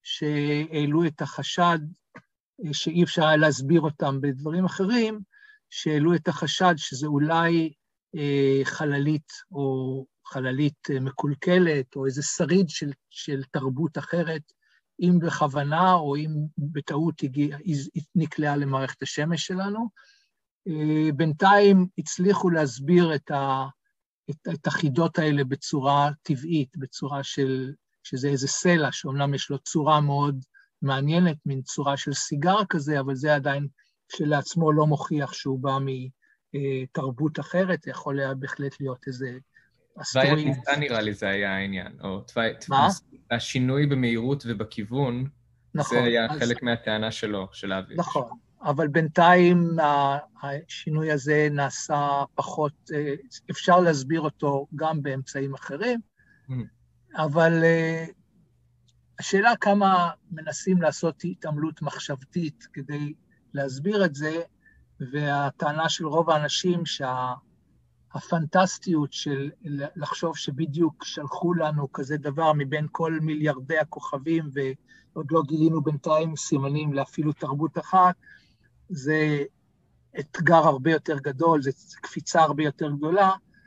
Speaker 1: שהעלו את החשד, שאי אפשר היה להסביר אותם בדברים אחרים, שהעלו את החשד שזה אולי אה, חללית או חללית מקולקלת, או איזה שריד של, של תרבות אחרת, אם בכוונה או אם בטעות הגיע, נקלעה למערכת השמש שלנו. אה, בינתיים הצליחו להסביר את, ה, את, את החידות האלה בצורה טבעית, בצורה של, שזה איזה סלע, שאומנם יש לו צורה מאוד מעניינת, מין צורה של סיגר כזה, אבל זה עדיין שלעצמו לא מוכיח שהוא בא מתרבות אחרת, יכול היה בהחלט להיות איזה אסטרואיד.
Speaker 10: תוואי הטיסה נראה לי זה היה העניין, או תוואי,
Speaker 1: מה?
Speaker 10: השינוי במהירות ובכיוון,
Speaker 1: נכון,
Speaker 10: זה היה
Speaker 1: אז...
Speaker 10: חלק מהטענה שלו, של האוויר.
Speaker 1: נכון, אבל בינתיים השינוי הזה נעשה פחות, אפשר להסביר אותו גם באמצעים אחרים, mm. אבל השאלה כמה מנסים לעשות התעמלות מחשבתית כדי להסביר את זה, והטענה של רוב האנשים שהפנטסטיות של לחשוב שבדיוק שלחו לנו כזה דבר מבין כל מיליארדי הכוכבים, ועוד לא גילינו בינתיים סימנים לאפילו תרבות אחת, זה אתגר הרבה יותר גדול, זה קפיצה הרבה יותר גדולה,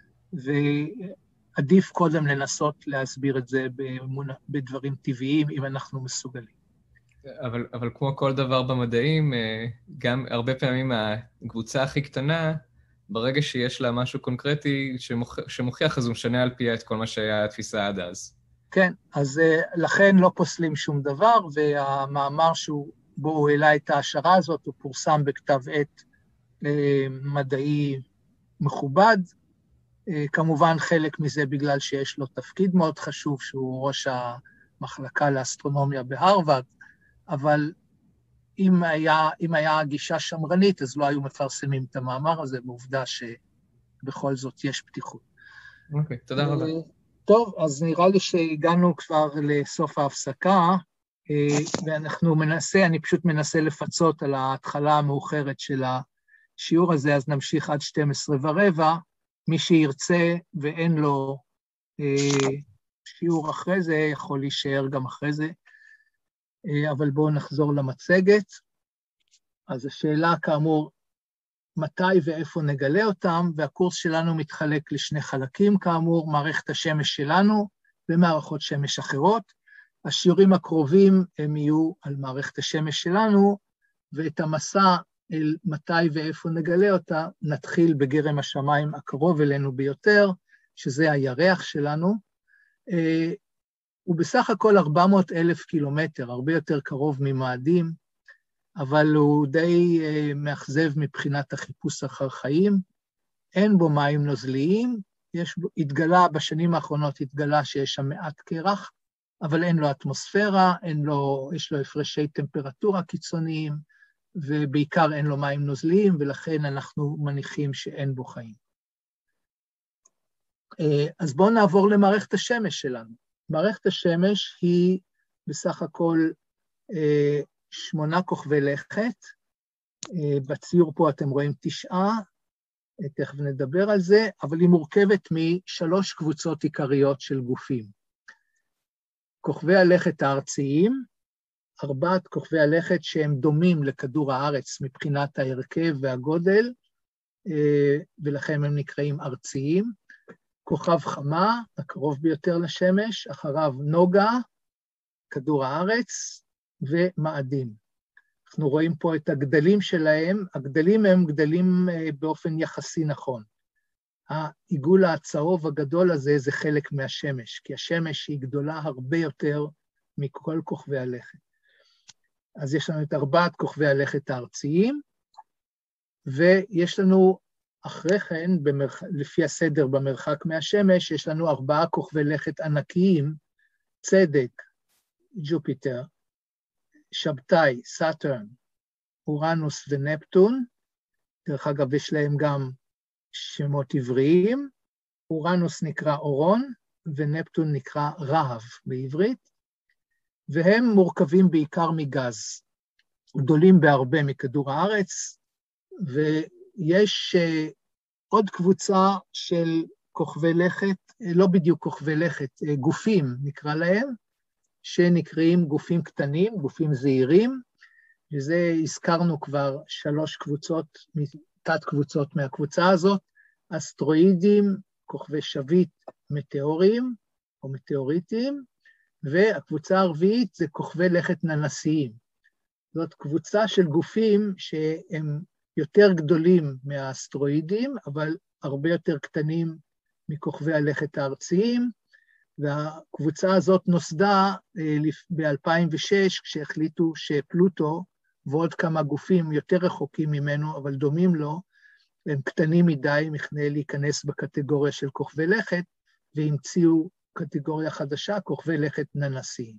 Speaker 1: ועדיף קודם לנסות להסביר את זה בדברים טבעיים, אם אנחנו מסוגלים.
Speaker 10: אבל, אבל כמו כל דבר במדעים, גם הרבה פעמים הקבוצה הכי קטנה, ברגע שיש לה משהו קונקרטי שמוכיח, שמוכיח, אז הוא משנה על פיה את כל מה שהיה התפיסה עד אז.
Speaker 1: כן, אז לכן לא פוסלים שום דבר, והמאמר שהוא, בו הוא העלה את ההשערה הזאת, הוא פורסם בכתב עת מדעי מכובד, כמובן חלק מזה בגלל שיש לו תפקיד מאוד חשוב, שהוא ראש המחלקה לאסטרונומיה בהרווארד, אבל אם היה, אם היה גישה שמרנית, אז לא היו מפרסמים את המאמר הזה, בעובדה שבכל זאת יש פתיחות.
Speaker 10: אוקיי, תודה רבה.
Speaker 1: טוב, אז נראה לי שהגענו כבר לסוף ההפסקה, ואנחנו מנסה, אני פשוט מנסה לפצות על ההתחלה המאוחרת של השיעור הזה, אז נמשיך עד שתים עשרה ורבע, מי שירצה ואין לו שיעור אחרי זה, יכול להישאר גם אחרי זה, אבל בואו נחזור למצגת. אז השאלה כאמור, מתי ואיפה נגלה אותם, והקורס שלנו מתחלק לשני חלקים כאמור, מערכת השמש שלנו ומערכות שמש אחרות. השיעורים הקרובים הם יהיו על מערכת השמש שלנו, ואת המסע אל מתי ואיפה נגלה אותה, נתחיל בגרם השמיים הקרוב אלינו ביותר, שזה הירח שלנו. הוא בסך הכל ארבע מאות אלף קילומטר, הרבה יותר קרוב ממאדים, אבל הוא די uh, מאכזב מבחינת החיפוש אחר חיים. אין בו מים נוזליים, יש, התגלה, בשנים האחרונות התגלה שיש שם מעט קרח, אבל אין לו אטמוספירה, אין לו, יש לו הפרשי טמפרטורה קיצוניים, ובעיקר אין לו מים נוזליים, ולכן אנחנו מניחים שאין בו חיים. Uh, אז בואו נעבור למערכת השמש שלנו. מערכת השמש היא בסך הכל אה, שמונה כוכבי לכת, אה, בציור פה אתם רואים תשעה, אה, תכף נדבר על זה, אבל היא מורכבת משלוש קבוצות עיקריות של גופים. כוכבי הלכת הארציים, ארבעת כוכבי הלכת שהם דומים לכדור הארץ מבחינת ההרכב והגודל, אה, ולכן הם נקראים ארציים, כוכב חמה, הקרוב ביותר לשמש, אחריו נוגה, כדור הארץ, ומאדים. אנחנו רואים פה את הגדלים שלהם, הגדלים הם גדלים באופן יחסי נכון. העיגול הצהוב הגדול הזה זה חלק מהשמש, כי השמש היא גדולה הרבה יותר מכל כוכבי הלכת. אז יש לנו את ארבעת כוכבי הלכת הארציים, ויש לנו אחרי כן, במרח... לפי הסדר במרחק מהשמש, יש לנו ארבעה כוכבי לכת ענקיים, צדק, ג'ופיטר, שבתאי, סאטרן, אורנוס ונפטון, דרך אגב יש להם גם שמות עבריים, אורנוס נקרא אורון, ונפטון נקרא רהב בעברית, והם מורכבים בעיקר מגז, גדולים בהרבה מכדור הארץ, ויש uh, עוד קבוצה של כוכבי לכת, לא בדיוק כוכבי לכת, גופים נקרא להם, שנקראים גופים קטנים, גופים זעירים, וזה הזכרנו כבר שלוש קבוצות, תת קבוצות מהקבוצה הזאת, אסטרואידים, כוכבי שביט, מטאורים או מטאוריטים, והקבוצה הרביעית זה כוכבי לכת ננסיים. זאת קבוצה של גופים שהם יותר גדולים מהאסטרואידים, אבל הרבה יותר קטנים מכוכבי הלכת הארציים, והקבוצה הזאת נוסדה ב-אלפיים ושש, כשהחליטו שפלוטו ועוד כמה גופים יותר רחוקים ממנו, אבל דומים לו, הם קטנים מדי מכדי להיכנס בקטגוריה של כוכבי לכת, והמציאו קטגוריה חדשה, כוכבי לכת ננסיים.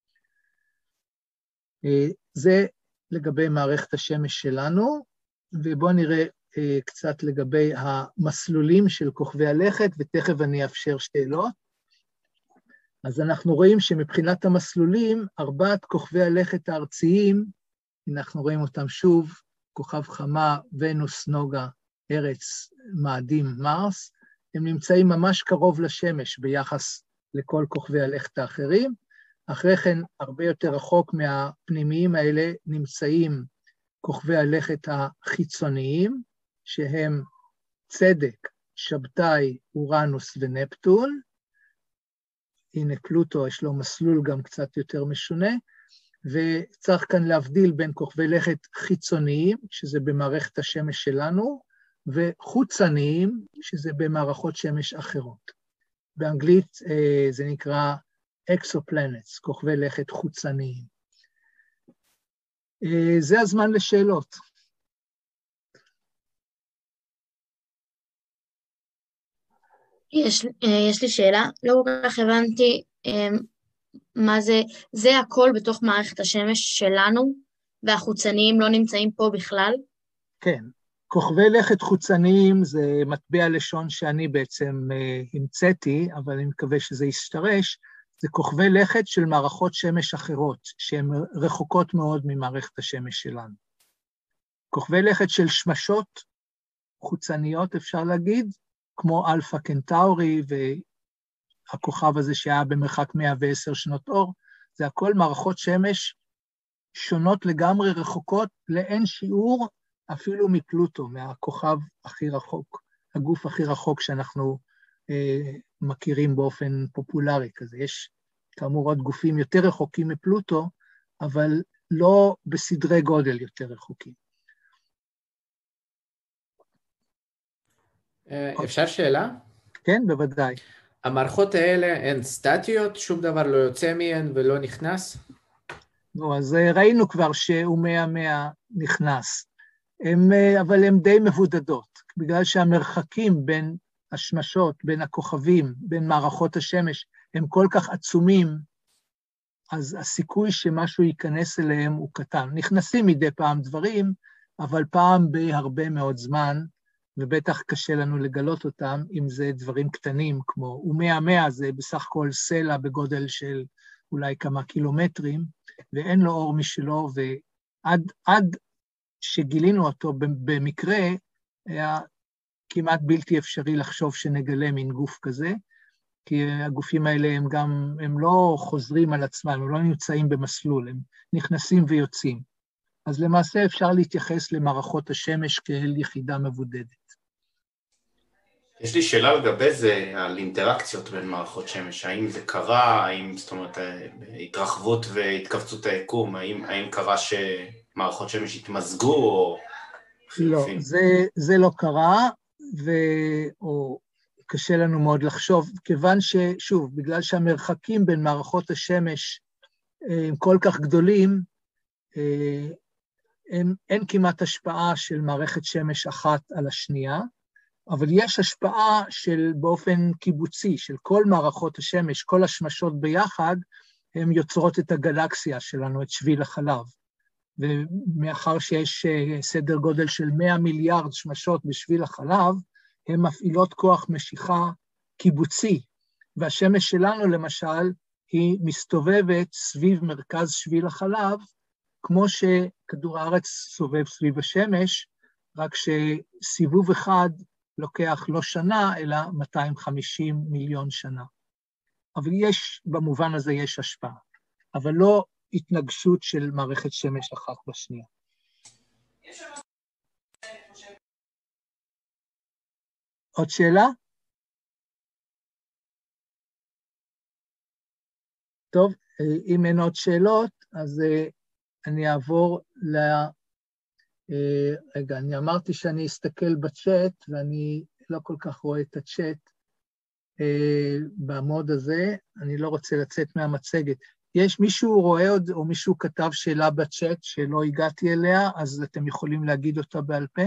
Speaker 1: זה לגבי מערכת השמש שלנו, ובואו נראה קצת לגבי המסלולים של כוכבי הלכת, ותכף אני אאפשר שאלות. אז אנחנו רואים שמבחינת המסלולים, ארבעת כוכבי הלכת הארציים, אנחנו רואים אותם שוב, כוכב חמה, ונוס, נוגה, ארץ, מאדים, מרס, הם נמצאים ממש קרוב לשמש ביחס לכל כוכבי הלכת האחרים. אחרי כן, הרבה יותר רחוק מהפנימיים האלה, נמצאים כוכבי הלכת החיצוניים, שהם צדק, שבתאי, אורנוס ונפטון. הנה פלוטו, יש לו מסלול גם קצת יותר משונה, וצריך כאן להבדיל בין כוכבי לכת חיצוניים, שזה במערכת השמש שלנו, וחוצניים, שזה במערכות שמש אחרות. באנגלית זה נקרא אקסופלנטס, כוכבי לכת חוצניים. זה הזמן לשאלות.
Speaker 3: יש, יש לי שאלה, לא כל כך הבנתי מה זה, זה הכל בתוך מערכת השמש שלנו, והחוצניים לא נמצאים פה בכלל?
Speaker 1: כן, כוכבי לכת חוצניים זה מטבע לשון שאני בעצם המצאתי, אבל אני מקווה שזה ישתרש, זה כוכבי לכת של מערכות שמש אחרות, שהן רחוקות מאוד ממערכת השמש שלנו. כוכבי לכת של שמשות חוצניות, אפשר להגיד, כמו אלפא קנטאורי והכוכב הזה שהיה במרחק מאה ועשר שנות אור, זה הכל מערכות שמש שונות לגמרי, רחוקות לאין שיעור, אפילו מפלוטו, מהכוכב הכי רחוק, הגוף הכי רחוק שאנחנו אה, מכירים באופן פופולרי כזה. יש כאמור עוד גופים יותר רחוקים מפלוטו, אבל לא בסדרי גודל יותר רחוקים.
Speaker 9: אפשר שאלה?
Speaker 1: כן, בוודאי.
Speaker 9: המערכות האלה הן סטטיות, שום דבר לא יוצא מהן ולא נכנס?
Speaker 1: נו, אז ראינו כבר שאומי המאה נכנס, הם, אבל הן די מבודדות, בגלל שהמרחקים בין השמשות, בין הכוכבים, בין מערכות השמש, הם כל כך עצומים, אז הסיכוי שמשהו ייכנס אליהם הוא קטן. נכנסים מדי פעם דברים, אבל פעם בהרבה מאוד זמן, ובטח קשה לנו לגלות אותם, אם זה דברים קטנים, כמו אומי המאה, זה בסך הכל סלע בגודל של אולי כמה קילומטרים, ואין לו אור משלו, ועד עד שגילינו אותו במקרה, היה כמעט בלתי אפשרי לחשוב שנגלה מין גוף כזה, כי הגופים האלה הם גם, הם לא חוזרים על עצמם, הם לא נמצאים במסלול, הם נכנסים ויוצאים. אז למעשה אפשר להתייחס למערכות השמש כאל יחידה מבודדת.
Speaker 6: יש לי שאלה לגבי זה, על אינטראקציות בין מערכות שמש, האם זה קרה, האם, זאת אומרת, התרחבות והתכווצות היקום, האם, האם קרה שמערכות שמש התמזגו או...
Speaker 1: לא, זה, זה לא קרה, ו... או קשה לנו מאוד לחשוב, כיוון ששוב, בגלל שהמרחקים בין מערכות השמש הם כל כך גדולים, הם, אין כמעט השפעה של מערכת שמש אחת על השנייה, אבל יש השפעה של באופן קיבוצי, של כל מערכות השמש, כל השמשות ביחד, הן יוצרות את הגלקסיה שלנו, את שביל החלב. ומאחר שיש סדר גודל של מאה מיליארד שמשות בשביל החלב, הן מפעילות כוח משיכה קיבוצי, והשמש שלנו למשל, היא מסתובבת סביב מרכז שביל החלב, כמו שכדור הארץ סובב סביב השמש, רק שסיבוב אחד לוקח לא שנה, אלא מאתיים וחמישים מיליון שנה. אבל יש, במובן הזה יש השפעה. אבל לא התנגשות של מערכת שמש אחת בשנייה. עוד שאלה? טוב, אם אין עוד שאלות, אז אני אעבור ל... רגע, אני אמרתי שאני אסתכל בצ'אט, ואני לא כל כך רואה את הצ'אט במוד הזה, אני לא רוצה לצאת מהמצגת. יש מישהו רואה עוד, או מישהו כתב שאלה בצ'אט שלא הגעתי אליה, אז אתם יכולים להגיד אותה בעל פה?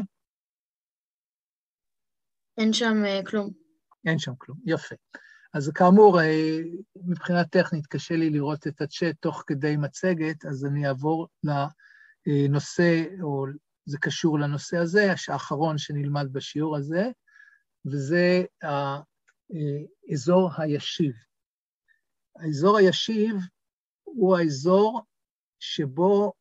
Speaker 3: אין שם כלום.
Speaker 1: אין שם כלום, יפה. אז כאמור, מבחינה טכנית קשה לי לראות את הצ'אט תוך כדי מצגת, אז אני אעבור לנושא, או זה קשור לנושא הזה, האחרון שנלמד בשיעור הזה, וזה האזור הישיב. האזור הישיב הוא האזור שבו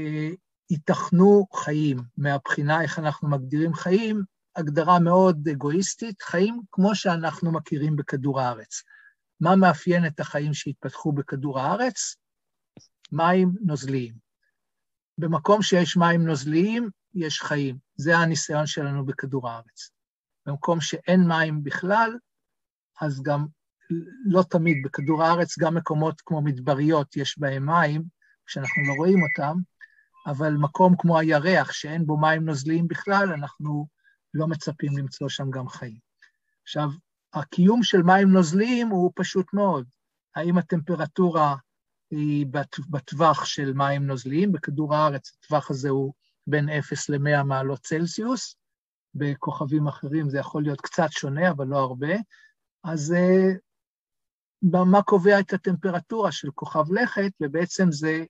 Speaker 1: ייתכנו חיים, מהבחינה איך אנחנו מגדירים חיים, הגדרה מאוד אגואיסטית, חיים כמו שאנחנו מכירים בכדור הארץ. מה מאפיין את החיים שהתפתחו בכדור הארץ? מים נוזליים. במקום שיש מים נוזליים, יש חיים. זה הניסיון שלנו בכדור הארץ. במקום שאין מים בכלל, אז גם לא תמיד בכדור הארץ, גם מקומות כמו מדבריות יש בהם מים, כשאנחנו לא רואים אותם, אבל מקום כמו הירח, שאין בו מים נוזליים בכלל, אנחנו לא מצפים למצוא שם גם חיים. עכשיו, הקיום של מים נוזליים הוא פשוט מאוד. האם הטמפרטורה היא בטווח של מים נוזליים? בכדור הארץ הטווח הזה הוא בין אפס למאה מעלות צלסיוס, בכוכבים אחרים זה יכול להיות קצת שונה, אבל לא הרבה. אז מה קובע את הטמפרטורה של כוכב לכת? ובעצם זה,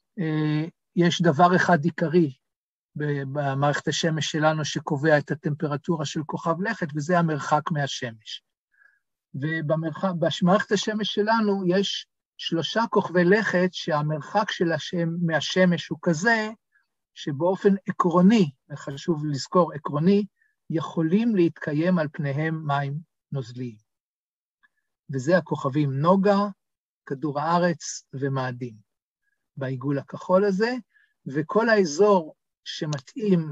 Speaker 1: יש דבר אחד עיקרי, במערכת השמש שלנו שקובע את הטמפרטורה של כוכב לכת, וזה המרחק מהשמש. ובמערכת השמש שלנו יש שלושה כוכבי לכת שהמרחק של השם, מהשמש הוא כזה, שבאופן עקרוני, וחשוב לזכור עקרוני, יכולים להתקיים על פניהם מים נוזליים. וזה הכוכבים נוגה, כדור הארץ ומאדים. בעיגול הכחול הזה, וכל האזור שמתאים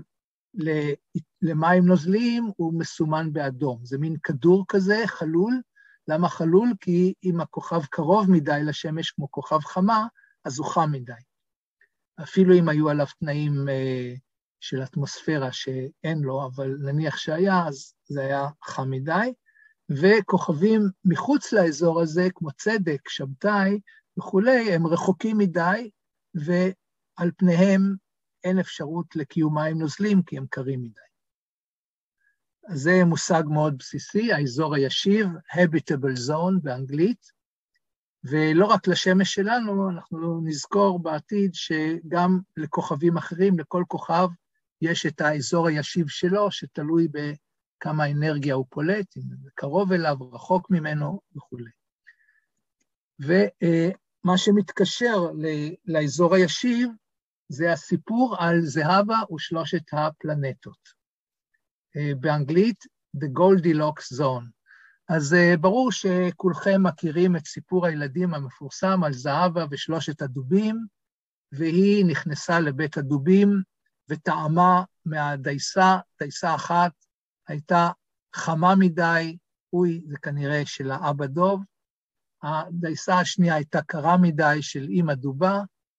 Speaker 1: למים נוזליים הוא מסומן באדום. זה מין כדור כזה, חלול. למה חלול? כי אם הכוכב קרוב מדי לשמש כמו כוכב חמה, אז הוא חם מדי. אפילו אם היו עליו תנאים אה, של אטמוספירה שאין לו, אבל נניח שהיה, אז זה היה חם מדי. וכוכבים מחוץ לאזור הזה, כמו צדק, שבתאי וכולי, הם רחוקים מדי, ועל פניהם אין אפשרות לקיום מים נוזלים, כי הם קרים מדי. אז זה מושג מאוד בסיסי, האזור הישיב, habitable zone באנגלית, ולא רק לשמש שלנו, אנחנו נזכור בעתיד שגם לכוכבים אחרים, לכל כוכב, יש את האזור הישיב שלו, שתלוי בכמה אנרגיה הוא פולט, אם זה קרוב אליו, רחוק ממנו וכו'. ומה שמתקשר לאזור הישיב, זה הסיפור על זהבה ושלושת הפלנטות. באנגלית, The Goldilocks Zone. אז ברור שכולכם מכירים את סיפור הילדים המפורסם על זהבה ושלושת הדובים, והיא נכנסה לבית הדובים וטעמה מהדייסה, דייסה אחת הייתה חמה מדי, אוי, זה כנראה של האבא דוב, הדייסה השנייה הייתה קרה מדי של אמא דובה,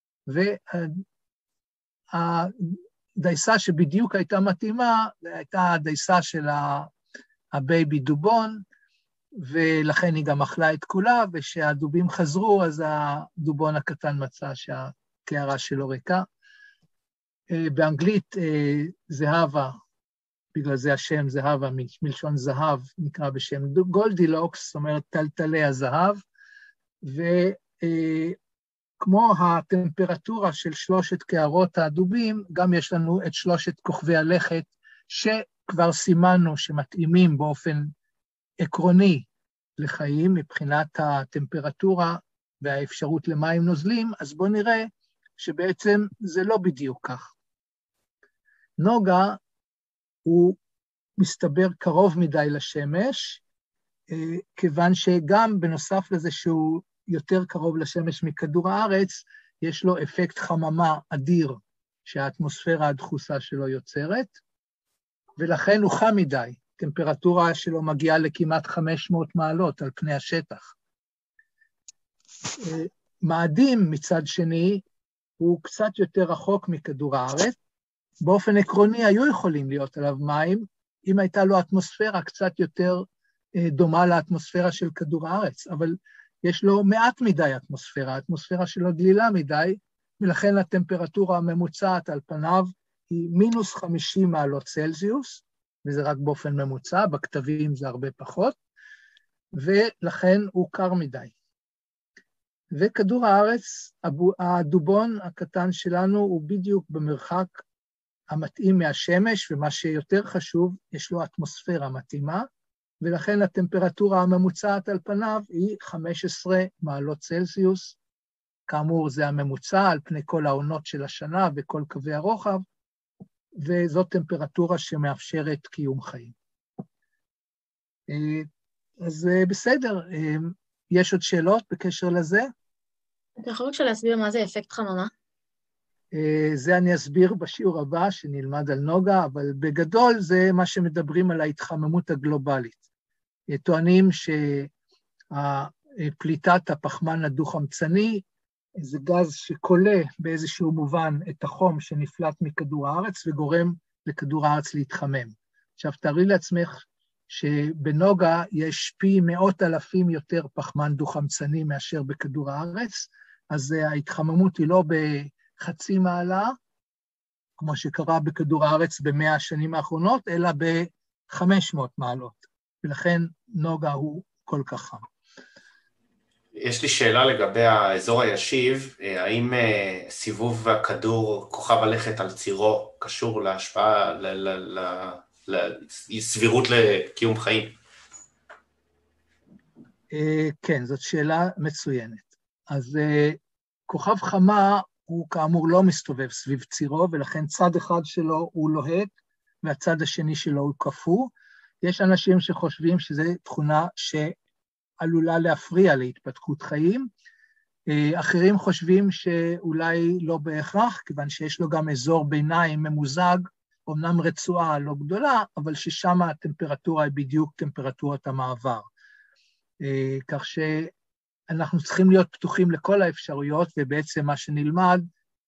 Speaker 1: והדייסה שבדיוק הייתה מתאימה, הייתה הדייסה של הבייבי דובון, ולכן היא גם אכלה את כולה, ושהדובים חזרו, אז הדובון הקטן מצא שהקערה שלו ריקה. באנגלית זהבה, בגלל זה השם זהבה, מלשון זהב, נקרא בשם גולדילוקס, זאת אומרת טלטלי הזהב, וכמו הטמפרטורה של שלושת קערות הדובים, גם יש לנו את שלושת כוכבי הלכת, שכבר סימנו שמתאימים באופן עקרוני לחיים, מבחינת הטמפרטורה והאפשרות למים נוזלים, אז בואו נראה שבעצם זה לא בדיוק כך. נוגה הוא מסתבר קרוב מדי לשמש, כיוון שגם בנוסף לזה שהוא יותר קרוב לשמש מכדור הארץ, יש לו אפקט חממה אדיר שהאטמוספירה הדחוסה שלו יוצרת, ולכן הוא חם מדי. טמפרטורה שלו מגיעה לכמעט חמש מאות מעלות על פני השטח. מאדים מצד שני, הוא קצת יותר רחוק מכדור הארץ, באופן עקרוני היו יכולים להיות עליו מים, אם הייתה לו אטמוספירה קצת יותר דומה לאטמוספירה של כדור הארץ, אבל יש לו מעט מדי אטמוספירה, האטמוספירה שלו דלילה מדי, ולכן הטמפרטורה הממוצעת על פניו היא מינוס חמישים מעלות צלזיוס, וזה רק באופן ממוצע, בכתבים זה הרבה פחות, ולכן הוא קר מדי. וכדור הארץ, הדובון הקטן שלנו הוא בדיוק במרחק המתאים מהשמש, ומה שיותר חשוב, יש לו אטמוספירה מתאימה, ולכן הטמפרטורה הממוצעת על פניו היא חמש עשרה מעלות צלזיוס, כאמור זה הממוצע על פני כל העונות של השנה וכל קווי הרוחב, וזאת טמפרטורה שמאפשרת קיום חיים. אז בסדר, יש עוד שאלות בקשר לזה?
Speaker 3: אתה יכול בבקשה להסביר מה זה אפקט חממה?
Speaker 1: זה אני אסביר בשיעור הבא שנלמד על נוגה, אבל בגדול זה מה שמדברים על ההתחממות הגלובלית. טוענים שפליטת הפחמן הדו-חמצני זה גז שקולה באיזשהו מובן את החום שנפלט מכדור הארץ וגורם לכדור הארץ להתחמם. עכשיו תארי לעצמך שבנוגה יש פי מאות אלפים יותר פחמן דו-חמצני מאשר בכדור הארץ, אז ההתחממות היא לא בחצי מעלה, כמו שקרה בכדור הארץ במאה השנים האחרונות, אלא ב-חמש מאות מעלות, ולכן נוגה הוא כל כך חם.
Speaker 6: יש לי שאלה לגבי האזור הישיב, האם סיבוב הכדור כוכב הלכת על צירו קשור להשפעה, לסבירות לקיום חיים?
Speaker 1: כן, זאת שאלה מצוינת. אז כוכב חמה הוא כאמור לא מסתובב סביב צירו, ולכן צד אחד שלו הוא לוהט, והצד השני שלו הוא קפוא. יש אנשים שחושבים שזו תכונה שעלולה להפריע להתפתחות חיים. אחרים חושבים שאולי לא בהכרח, כיוון שיש לו גם אזור ביניים ממוזג, אמנם רצועה לא גדולה, אבל ששם הטמפרטורה היא בדיוק טמפרטורת המעבר. כך שאנחנו צריכים להיות פתוחים לכל האפשרויות, ובעצם מה שנלמד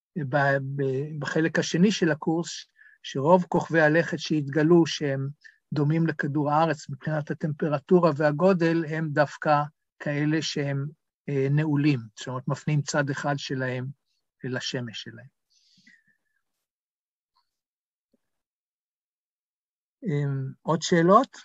Speaker 1: בחלק השני של הקורס, שרוב כוכבי הלכת שהתגלו שהם דומים לכדור הארץ מבחינת הטמפרטורה והגודל, הם דווקא כאלה שהם נעולים, זאת אומרת, מפנים צד אחד שלהם לשמש שלהם. עוד שאלות?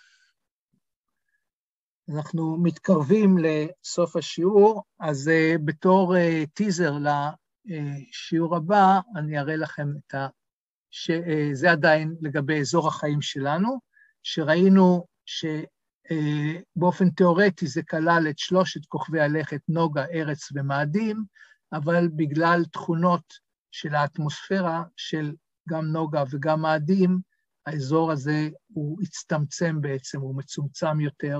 Speaker 1: אנחנו מתקרבים לסוף השיעור, אז בתור טיזר לשיעור הבא, אני אראה לכם את ה... שזה עדיין לגבי אזור החיים שלנו, שראינו שבאופן תיאורטי זה כלל את שלושת כוכבי הלכת נוגה, ארץ ומאדים, אבל בגלל תכונות של האטמוספירה של גם נוגה וגם מאדים, האזור הזה הוא הצטמצם בעצם, הוא מצומצם יותר,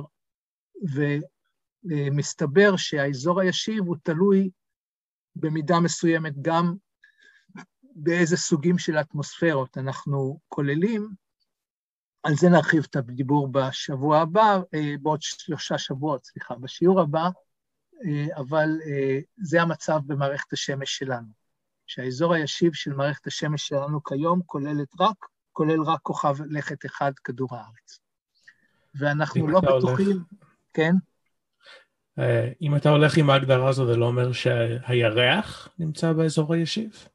Speaker 1: ומסתבר שהאזור הישיב הוא תלוי במידה מסוימת גם באיזה סוגים של אטמוספירות אנחנו כוללים. על זה נרחיב את הדיבור בשבוע הבא, בעוד שלושה שבועות, סליחה, בשיעור הבא, אבל זה המצב במערכת השמש שלנו, שהאזור הישיב של מערכת השמש שלנו כיום כוללת רק, כולל רק כוכב לכת אחד, כדור הארץ. ואנחנו לא בטוחים, הולך... כן?
Speaker 2: אם אתה הולך עם ההגדרה הזו, זה לא אומר שהירח נמצא באזור הישיב?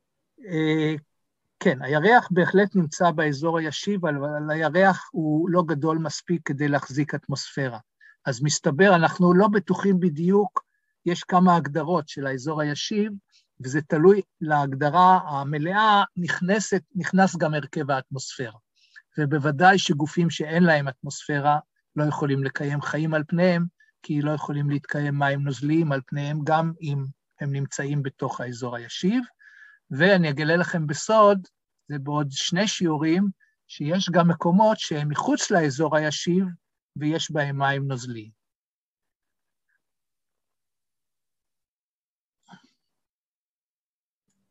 Speaker 1: כן, הירח בהחלט נמצא באזור הישיב, אבל הירח הוא לא גדול מספיק כדי להחזיק אטמוספירה. אז מסתבר, אנחנו לא בטוחים בדיוק, יש כמה הגדרות של האזור הישיב, וזה תלוי להגדרה המלאה, נכנסת, נכנס גם הרכב האטמוספירה. ובוודאי שגופים שאין להם אטמוספירה לא יכולים לקיים חיים על פניהם, כי לא יכולים להתקיים מים נוזליים על פניהם, גם אם הם נמצאים בתוך האזור הישיב. ואני אגלה לכם בסוד, זה בעוד שני שיעורים, שיש גם מקומות שהם מחוץ לאזור הישיב, ויש בהם מים נוזליים.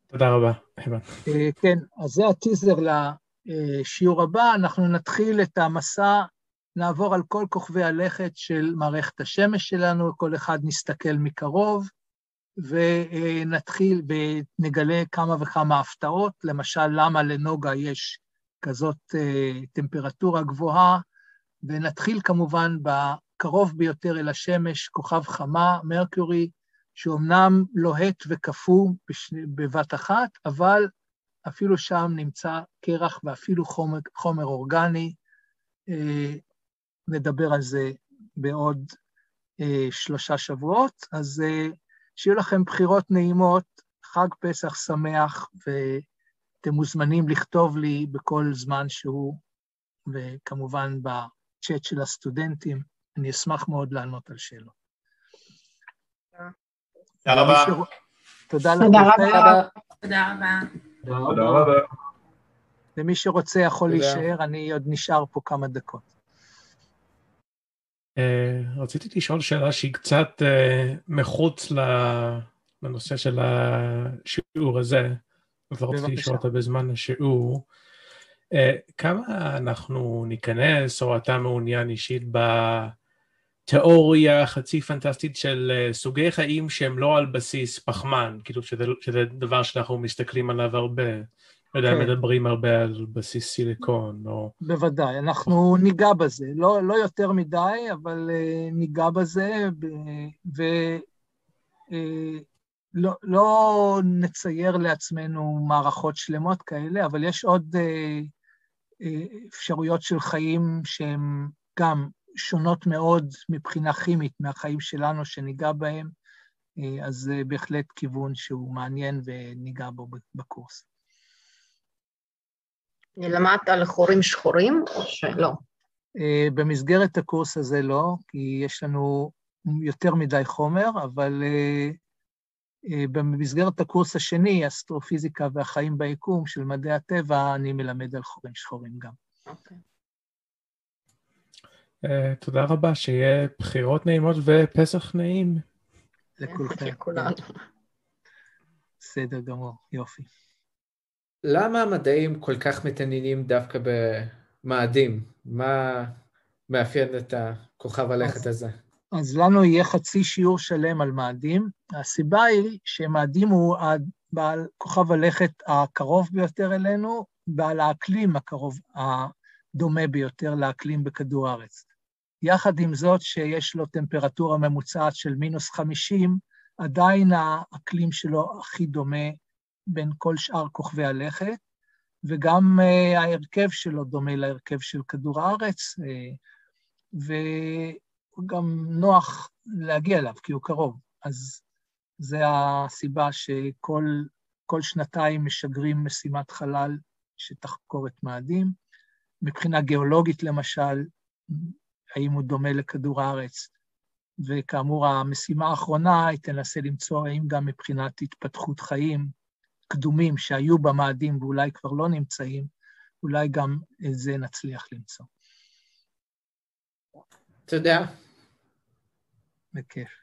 Speaker 2: תודה רבה.
Speaker 1: כן, אז זה הטיזר לשיעור הבא. אנחנו נתחיל את המסע, נעבור על כל כוכבי הלכת של מערכת השמש שלנו, כל אחד נסתכל מקרוב, ונתחיל ונגלה כמה וכמה הפתעות, למשל למה לנוגה יש כזאת טמפרטורה גבוהה, ונתחיל כמובן בקרוב ביותר אל השמש, כוכב חמה, מרקורי, שאומנם לוהט וקפוא בבת אחת, אבל אפילו שם נמצא קרח ואפילו חומר, חומר אורגני. נדבר על זה בעוד שלושה שבועות, אז שיהיו לכם בחירות נעימות, חג פסח שמח, ואתם מוזמנים לכתוב לי בכל זמן שהוא, וכמובן בצ'אט של הסטודנטים, אני אשמח מאוד לענות על שאלות.
Speaker 6: תודה רבה.
Speaker 1: תודה לכם.
Speaker 5: תודה רבה.
Speaker 8: תודה רבה.
Speaker 1: ומי שרוצה יכול להישאר, אני עוד נשאר פה כמה דקות.
Speaker 2: רציתי לשאול שאלה שהיא קצת מחוץ לנושא של השיעור הזה, אבל רציתי לשאול אותה בזמן השיעור. כמה אנחנו ניכנס, או אתה מעוניין אישית בתיאוריה חצי פנטסטית של סוגי חיים שהם לא על בסיס פחמן, כאילו שזה, שזה דבר שאנחנו מסתכלים עליו הרבה, לא יודע, מדברים הרבה על בסיס סיליקון, או...
Speaker 1: בוודאי, אנחנו ניגע בזה, לא, לא יותר מדי, אבל uh, ניגע בזה, ולא uh, לא נצייר לעצמנו מערכות שלמות כאלה, אבל יש עוד uh, uh, אפשרויות של חיים שהן גם שונות מאוד מבחינה כימית מהחיים שלנו שניגע בהם, uh, אז זה בהחלט כיוון שהוא מעניין וניגע בו בקורס.
Speaker 4: למדת על חורים שחורים או שלא?
Speaker 1: במסגרת הקורס הזה לא, כי יש לנו יותר מדי חומר, אבל במסגרת הקורס השני, אסטרופיזיקה והחיים ביקום של מדעי הטבע, אני מלמד על חורים שחורים גם.
Speaker 4: אוקיי.
Speaker 2: תודה רבה, שיהיה בחירות נעימות ופסח נעים.
Speaker 1: לכולכם.
Speaker 4: לכולנו.
Speaker 1: בסדר גמור, יופי.
Speaker 9: למה המדעים כל כך מתעניינים דווקא במאדים? מה מאפיין את הכוכב הלכת הזה?
Speaker 1: אז לנו יהיה חצי שיעור שלם על מאדים. הסיבה היא שמאדים הוא בעל כוכב הלכת הקרוב ביותר אלינו, בעל האקלים הקרוב, הדומה ביותר לאקלים בכדור הארץ. יחד עם זאת שיש לו טמפרטורה ממוצעת של מינוס חמישים, עדיין האקלים שלו הכי דומה בין כל שאר כוכבי הלכת, וגם uh, ההרכב שלו דומה להרכב של כדור הארץ, uh, וגם נוח להגיע אליו, כי הוא קרוב. אז זה הסיבה שכל כל שנתיים משגרים משימת חלל שתחקור את מאדים. מבחינה גיאולוגית למשל, האם הוא דומה לכדור הארץ, וכאמור המשימה האחרונה היא תנסה למצוא האם גם מבחינת התפתחות חיים, קדומים שהיו במאדים ואולי כבר לא נמצאים, אולי גם את זה נצליח למצוא.
Speaker 9: תודה.
Speaker 1: בכיף.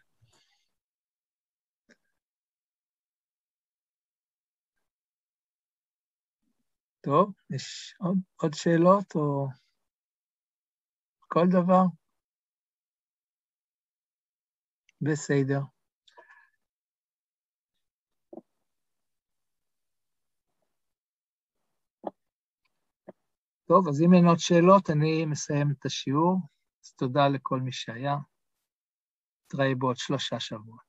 Speaker 1: טוב, יש עוד, עוד שאלות או כל דבר? בסדר. טוב, אז אם אין עוד שאלות, אני מסיים את השיעור. אז תודה לכל מי שהיה. נתראה בעוד שלושה שבועות.